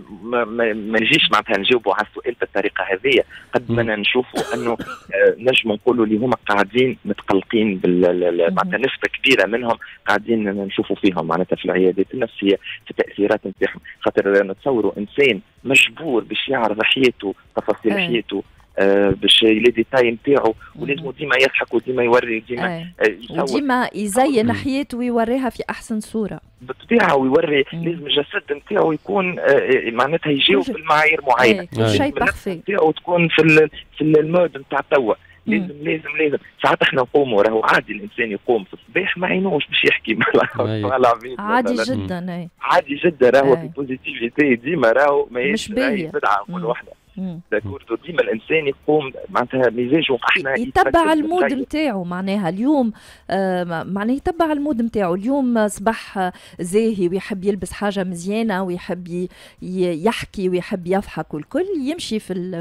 S9: ما نجيش معناتها نجاوبوا على السؤال بالطريقه هذه، قد ما نشوفوا انه نجم نقولوا اللي هما قاعدين متقلقين معناتها نسبه كبيره منهم قاعدين نشوفوا فيهم معناتها في العيادات النفسيه في التاثيرات نتاعهم، خاطر نتصوروا انسان مجبور باش يعرض حياته تفاصيل حياته باش لي ديتاي نتاعو، ولازم ديما يضحك وديما يوري ديما
S2: وديما يزين حياته ويوريها في احسن صوره
S9: بالطبيعه، ويوري لازم الجسد نتاعو يكون معناتها يجاوب بالمعايير معينه،
S2: شيء بارفي
S9: نتاعو تكون في المود نتاع توا. لازم ساعات احنا نقوموا، راهو عادي الانسان يقوم في الصباح ما عينوش باش يحكي مع العبيد،
S2: عادي جدا
S9: عادي جدا، راهو في بوزيتيفيتي ديما، راهو ماهيش بدعه كل وحده. ديما الانسان يقوم معناتها مزاجه احنا
S2: يتبع المود نتاعو، معناها اليوم معناها يتبع المود نتاعو. اليوم صباح زاهي ويحب يلبس حاجه مزيانه ويحب يحكي ويحب يضحك والكل يمشي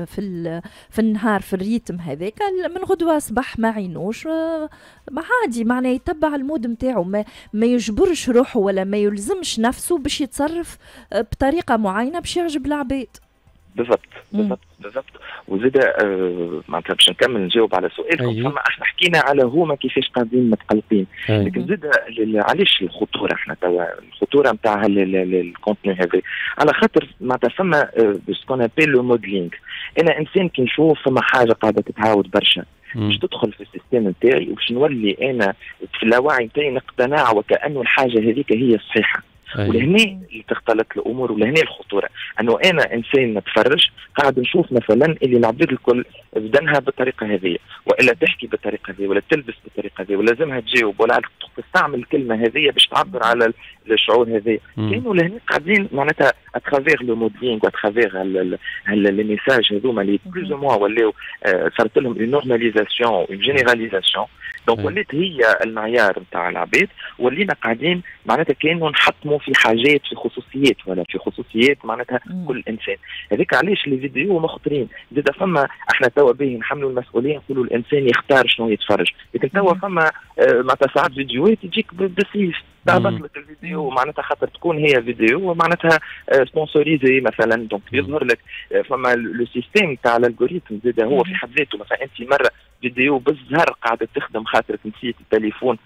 S2: في النهار في الريتم هذاك. من غدوه صباح ما عينوش عادي، معناها يتبع المود نتاعو، ما يجبرش روحه ولا ما يلزمش نفسه باش يتصرف بطريقه معينه باش يعجب العباد.
S9: بالضبط. وزيد معناتها باش نكمل نجاوب على سؤالكم. فما احنا حكينا على هما كيفاش قاعدين متقلقين، لكن زيد علاش الخطوره؟ احنا توا الخطوره نتاع الكونتوني هذا على خاطر معناتها فما سكون ابيل لو موديلينغ. انا انسان كي نشوف فما حاجه قاعده تتعاود برشا باش تدخل في السيستم نتاعي وباش نولي انا في اللاوعي نتاعي نقتنع وكانه الحاجه هذيك هي الصحيحه. ولهنا تختلط الامور، ولهنا الخطوره انه انا انسان نتفرج قاعد نشوف مثلا اللي العباد الكل بدنها بالطريقه هذه، والا تحكي بالطريقه هذه، ولا تلبس بالطريقه هذه، ولازمها تجاوب، ولا تستعمل الكلمه هذه باش تعبر على الشعور هذا. كانوا لهنا قاعدين معناتها اترافيغ لو موديلينغ واترافيغ لي ميساج هذوما اللي بلوز او موا ولاو صارت لهم اون نورماليزاسيون اون جينيراليزاسيون. دونك ولات هي المعيار نتاع العباد، ولينا قاعدين معناتها كانوا نحطموا في حاجات في خصوصيات ولا في خصوصيات معناتها كل انسان. هذيك علاش لي فيديو مخطرين. زاد فما احنا توا باهي نحملوا المسؤوليه نقولوا الانسان يختار شنو يتفرج، لكن توا فما معناتها ساعات فيديوهات تجيك بسيف تعبط لك الفيديو معناتها خاطر تكون هي فيديو معناتها سبونسوريزي مثلا. دونك يظهر لك فما لو سيستيم تاع الالغوريثم زاد هو في حد ذاته. مثلا انت مره فيديو بالزهر قاعده تخدم خاطرك نسيت التليفون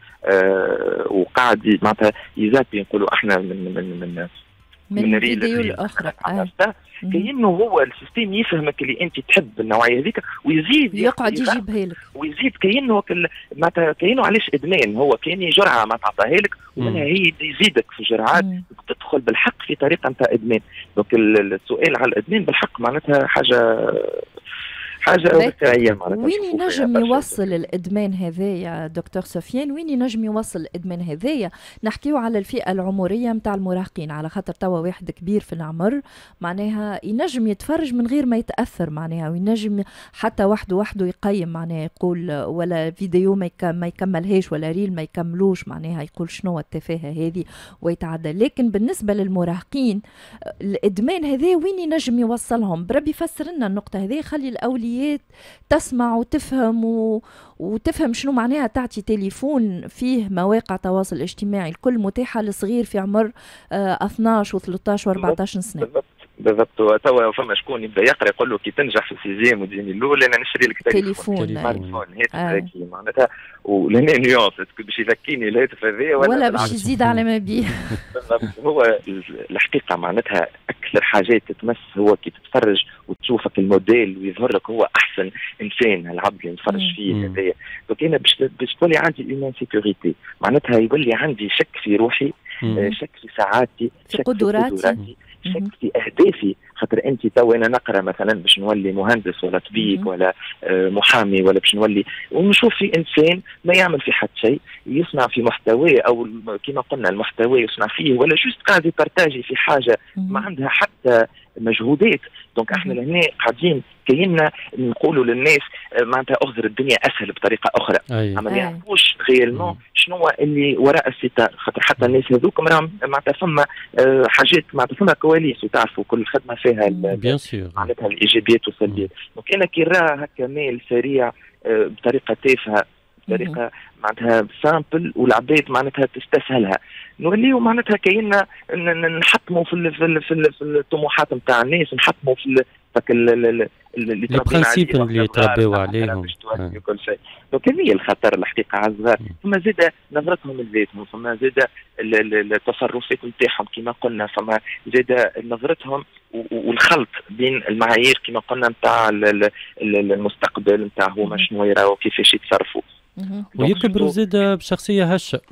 S9: وقاعد معناتها يزابي نقولوا احنا من
S2: الفيديو الاخرى
S9: كأنه هو السيستم يفهمك اللي انت تحب النوعيه هذيك ويزيد
S2: يقعد يجيبها لك،
S9: ويزيد كأنه معناتها كأنه علاش ادمان، هو كأنه جرعه ما تعطيها لك ومنها هي يزيدك في جرعات تدخل بالحق في طريقه نتاع ادمان. دونك السؤال على الادمان بالحق معناتها حاجه واقعيه.
S2: وين ينجم يوصل الادمان هذايا دكتور سفيان؟ وين ينجم يوصل الادمان هذايا؟ نحكيو على الفئه العمريه نتاع المراهقين، على خاطر توا واحد كبير في العمر معناها ينجم يتفرج من غير ما يتاثر معناها، وينجم حتى وحده يقيم معناها يقول ولا فيديو ما يكملهاش ولا ريل ما يكملوش معناها يقول شنو التفاهه هذه ويتعدى. لكن بالنسبه للمراهقين الادمان هذا وين ينجم يوصلهم؟ بربي يفسر لنا النقطه هذه، خلي الاولياء تسمع وتفهم وتفهم شنو معناها تعطي تليفون فيه مواقع تواصل اجتماعي الكل متاحه لصغير في عمر 12 و13 و14 سنه.
S9: بالضبط. توا فما شكون يبدا يقرا يقول له كي تنجح في السيزيام وديني الاولى انا نشري لك
S2: تليفون
S9: هاتف ذكي معناتها، ولهنا نيونس باش يذكيني الهاتف هذا
S2: ولا باش يزيد على ما بيه.
S9: هو الحقيقه معناتها اكثر حاجات تتمس هو كي تتفرج وتشوفك الموديل ويظهر لك هو احسن انسان العبد اللي نتفرج فيه هذايا. دونك انا باش تولي عندي اون سيكوريتي معناتها يولي عندي شك في روحي، شك في ساعاتي،
S2: في قدراتي،
S9: شك في اهدافي. خاطر انت تو انا نقرا مثلا باش نولي مهندس ولا طبيب ولا محامي ولا باش نولي، ونشوف في انسان ما يعمل في حد شيء يصنع في محتواه او كما قلنا المحتوى يصنع فيه ولا جوست قاعد يبارتاجي في حاجه ما عندها حتى مجهودات. دونك احنا لهنا قاعدين كأننا نقولوا للناس معناتها اغزر الدنيا اسهل بطريقه اخرى، اما ما يعرفوش غيالمون شنو اللي وراء الستار. خاطر حتى الناس هذوك معناتها فما حاجات معناتها فما كواليس وتعرفوا كل خدمه فيها معناتها الايجابيات والسلبيات. دونك انا كي نرى هكا ميل سريع بطريقه تافهه بطريقه معناتها سامبل والعباد معناتها تستسهلها. نوليو معناتها كايننا نحطموا في الطموحات نتاع الناس، نحطموا في اللي
S6: البرانسيب اللي يتربوا عليهم
S9: كل شيء. دونك هذه الخطر الحقيقه على الصغار. ثم زاد نظرتهم لذاتهم، ثم زاد التصرفات نتاعهم كما قلنا، ثم زاد نظرتهم والخلط بين المعايير كما قلنا نتاع المستقبل نتاع هما شنو يراو كيفاش يتصرفوا.
S6: ويكبروا زاد بشخصيه هشه.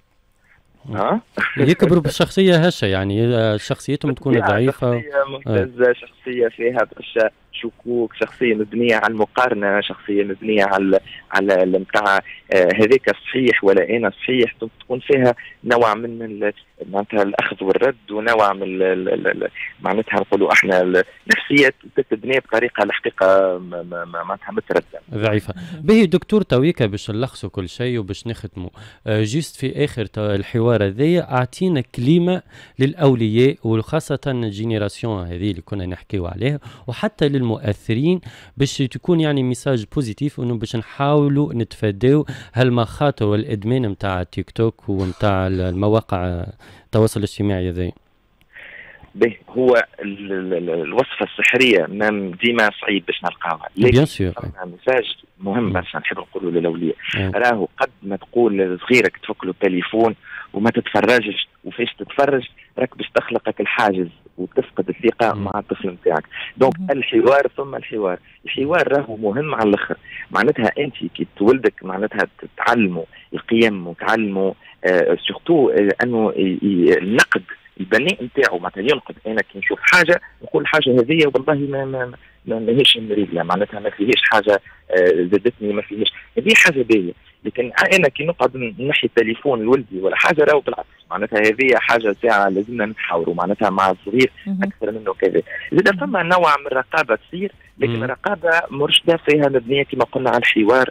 S6: يكبروا بشخصيه هشه، يعني شخصيتهم تكون ضعيفه.
S9: شخصيه ممتازه، شخصيه فيها برشا شكوك، شخصيه مبنيه على المقارنه، شخصيه مبنيه على نتاع هذاك صحيح ولا انا صحيح، تكون فيها نوع من معناتها الاخذ والرد، ونوع من معناتها نقولوا احنا نفسيه تتبني بطريقه الحقيقه معناتها مترده
S6: ضعيفه. باهي دكتور تويكا باش نلخصوا كل شيء وباش نختموا جيست في اخر الحوار هذايا، اعطينا كلمه للاولياء وخاصه الجينيراسيون هذه اللي كنا نحكيو عليها، وحتى للمؤثرين باش تكون يعني ميساج بوزيتيف، انه باش نحاولوا نتفاداو هالمخاطر والادمان نتاع تيك توك ونتاع المواقع التواصل الاجتماعي هذايا.
S9: هو الوصفه السحريه ديما صعيب باش نلقاوها،
S6: بيان سور
S9: ميساج مهم بس نحب نقولوا للاولياء. راهو قد ما تقول لصغيرك تفك له التليفون وما تتفرجش، وفاش تتفرج راك باش تخلقك الحاجز وتفقد الثقه مع الطفل نتاعك. دونك الحوار ثم الحوار راهو مهم على الاخر. معناتها انت كي تولدك معناتها تعلموا القيم وتعلموا سورتو انه النقد البناء نتاعو، معناتها ينقد. انا كي نشوف حاجه نقول الحاجه هذه والله ماهيش مريضه، معناتها ما فيهاش حاجه زادتني، ما فيهاش، هذه حاجه باهيه. لكن انا كي نقعد نحي التليفون لولدي ولا حاجه راهو بالعكس، معناتها هذه حاجه ساعه لازمنا نتحاوروا معناتها مع الصغير اكثر منه كذا. زاد فما نوع من الرقابه تصير، لكن رقابه مرشده فيها مبنيه كما قلنا على الحوار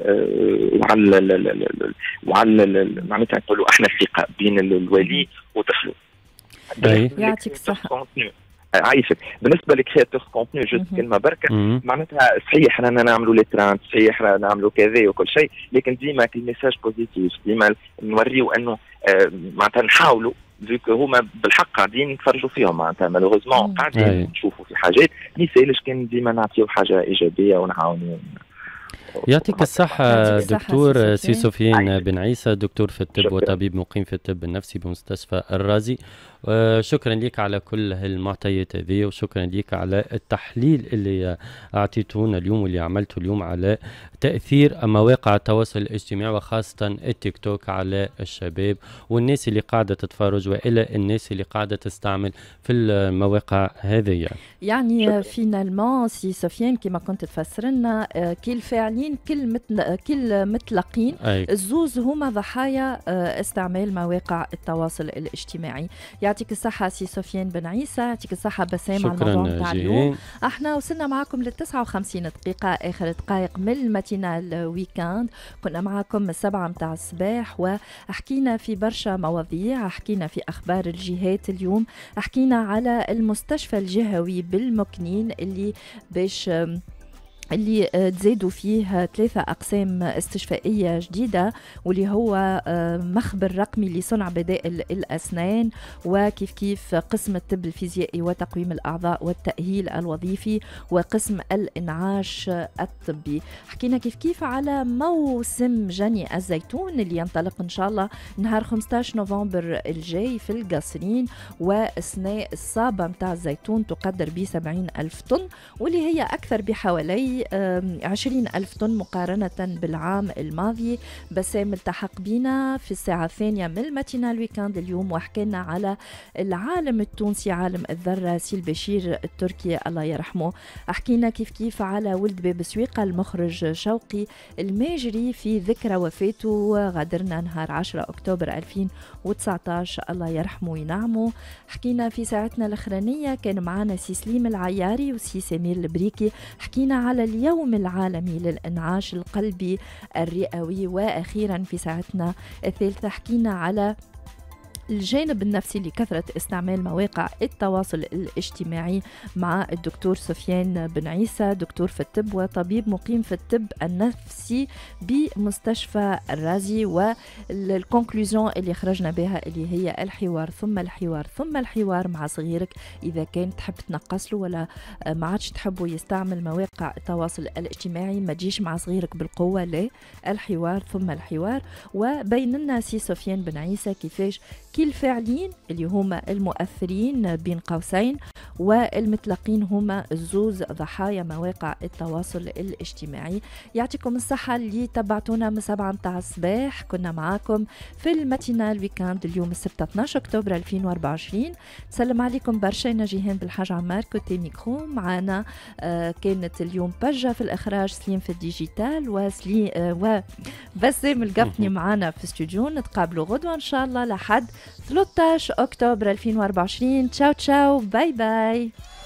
S9: وعلى معناتها نقولوا احنا الثقه بين الولي وطفله.
S2: يعطيك الصحه.
S9: عايشك بالنسبه لكرياتور كونتوني جوست كلمه بركه، معناتها صحيح رانا نعملوا لي ترانت، صحيح رانا نعملوا كذا وكل شيء، لكن ديما كالميساج بوزيتيف، ديما نوريو انه معناتها نحاولوا فيك هما بالحق قاعدين نتفرجوا فيهم، معناتها مالوغوزمون قاعدين نشوفوا في حاجات ما يسالش كان ديما نعطيو حاجه ايجابيه ونعاونوا.
S6: يعطيك الصحة دكتور سي سفيان بن عيسى، دكتور في الطب وطبيب مقيم في الطب النفسي بمستشفى الرازي. شكرا لك على كل هالمعطيات هذه، وشكرا لك على التحليل اللي أعطيتونا اليوم واللي عملته اليوم على تأثير مواقع التواصل الاجتماعي وخاصة التيك توك على الشباب والناس اللي قاعدة تتفرج وإلى الناس اللي قاعدة تستعمل في المواقع هذه.
S2: يعني فينالمون سي سفيان كما كنت تفسر لنا كي الفاعلين كل متلقين الزوز هما ضحايا استعمال مواقع التواصل الاجتماعي. يعطيك الصحة سي سفيان بن عيسى، يعطيك الصحة بسام على الموضوع نتاع اليوم. احنا وصلنا معكم ل 59 دقيقة آخر دقائق من الماتينال ويكاند، كنا معكم 7 متاع الصباح وحكينا في برشا مواضيع، حكينا في أخبار الجهات اليوم، حكينا على المستشفى الجهوي بالمكنين اللي تزيدوا فيه 3 أقسام استشفائية جديدة، واللي هو مخبر رقمي لصنع بدائل الأسنان، وكيف قسم الطب الفيزيائي وتقويم الأعضاء والتأهيل الوظيفي، وقسم الإنعاش الطبي. حكينا كيف على موسم جني الزيتون اللي ينطلق إن شاء الله نهار 15 نوفمبر الجاي في القصرين، وأسناء الصابة متاع الزيتون تقدر ب 70,000 طن، واللي هي أكثر بحوالي 20,000 طن مقارنة بالعام الماضي. بسام التحق بنا في الساعة الثانية من الماتينال ويكاند اليوم، وحكينا على العالم التونسي عالم الذرة سي البشير التركي الله يرحمه. حكينا كيف على ولد باب سويقة المخرج شوقي الماجري في ذكرى وفاته، غادرنا نهار 10 أكتوبر 2019 الله يرحمه وينعمه. حكينا في ساعتنا الأخرانية كان معنا سي سليم العياري وسي سمير البريكي، حكينا على اليوم العالمي للإنعاش القلبي الرئوي. وأخيرا في ساعتنا الثالثة حكينا على الجانب النفسي لكثرة استعمال مواقع التواصل الاجتماعي مع الدكتور سفيان بن عيسى، دكتور في الطب وطبيب مقيم في الطب النفسي بمستشفى الرازي. والكونكلوزيون اللي خرجنا بها اللي هي الحوار ثم الحوار ثم الحوار مع صغيرك. إذا كان تحب تنقص له ولا ما عادش تحبه يستعمل مواقع التواصل الاجتماعي، ما تجيش مع صغيرك بالقوة، لا، الحوار ثم الحوار. وبين لنا سي سفيان بن عيسى كيفاش كي الفاعلين اللي هما المؤثرين بين قوسين والمتلقين هما الزوز ضحايا مواقع التواصل الاجتماعي. يعطيكم الصحة اللي تبعتونا من 7 متاع الصباح. كنا معاكم في الماتينال ويكاند اليوم السبت 12 أكتوبر 2024. سلم عليكم برشا جيهان بالحاج عمار كوتي ميكرو. معنا كانت اليوم بجة في الإخراج، سليم في الديجيتال، وبسام القفني معنا في استوديو. نتقابلوا غدوة إن شاء الله لحد 13 أكتوبر 2024. تشاو تشاو، باي باي.